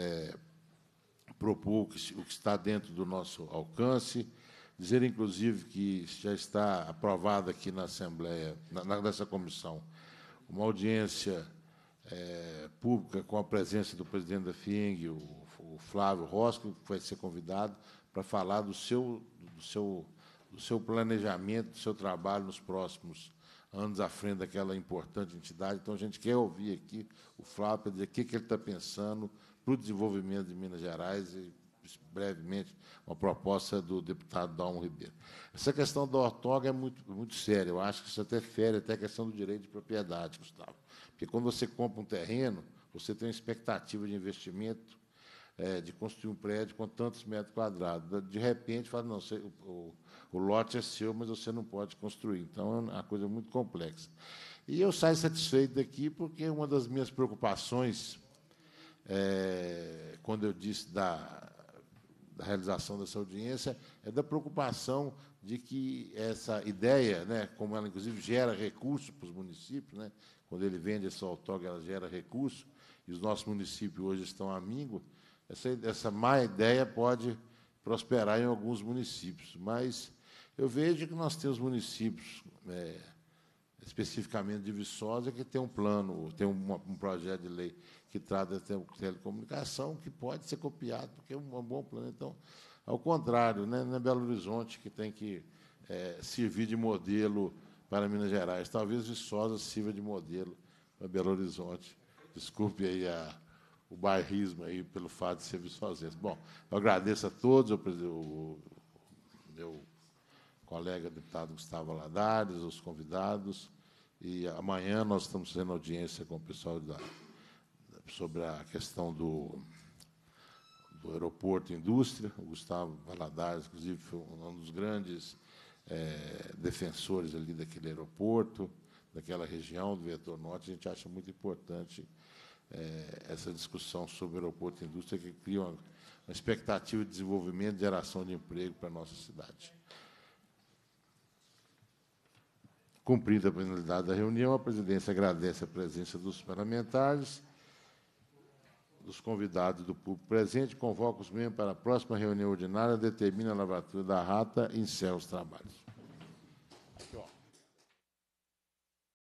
propor o que está dentro do nosso alcance, dizer, inclusive, que já está aprovada aqui na Assembleia, nessa comissão, uma audiência pública com a presença do presidente da FIENG, o Flávio Rosco, que vai ser convidado para falar do seu planejamento, do seu trabalho nos próximos anos à frente daquela importante entidade. Então, a gente quer ouvir aqui o Flávio para dizer o que ele está pensando para o desenvolvimento de Minas Gerais e, brevemente, uma proposta do deputado Dalmo Ribeiro. Essa questão da outorga é muito séria. Eu acho que isso até fere até a questão do direito de propriedade, Gustavo. Porque, quando você compra um terreno, você tem uma expectativa de investimento, de construir um prédio com tantos metros quadrados. De repente, fala, não, o lote é seu, mas você não pode construir. Então, é uma coisa muito complexa. E eu saio satisfeito daqui porque uma das minhas preocupações, quando eu disse da realização dessa audiência, é da preocupação de que essa ideia, né, como ela, inclusive, gera recursos para os municípios, né, quando ele vende essa outorga, ela gera recursos, e os nossos municípios hoje estão amigos, essa má ideia pode prosperar em alguns municípios. Mas eu vejo que nós temos municípios, especificamente de Viçosa, que tem um plano, tem um projeto de lei que trata de telecomunicação, que pode ser copiado, porque é um bom plano. Então, ao contrário, né, não é Belo Horizonte que tem que servir de modelo para Minas Gerais. Talvez Viçosa sirva de modelo para Belo Horizonte. Desculpe aí o bairrismo aí pelo fato de ser viçosense. Bom, eu agradeço a todos, o meu colega deputado Gustavo Valadares, os convidados, e amanhã nós estamos fazendo audiência com o pessoal sobre a questão do aeroporto e indústria. O Gustavo Valadares, inclusive, foi um dos grandes defensores ali daquele aeroporto. daquela região, do vetor norte. A gente acha muito importante essa discussão sobre o aeroporto e indústria, que cria uma expectativa de desenvolvimento e geração de emprego para a nossa cidade. Cumprida a finalidade da reunião, a presidência agradece a presença dos parlamentares, dos convidados do público presente, convoca os membros para a próxima reunião ordinária, determina a lavatura da rata e encerra os trabalhos.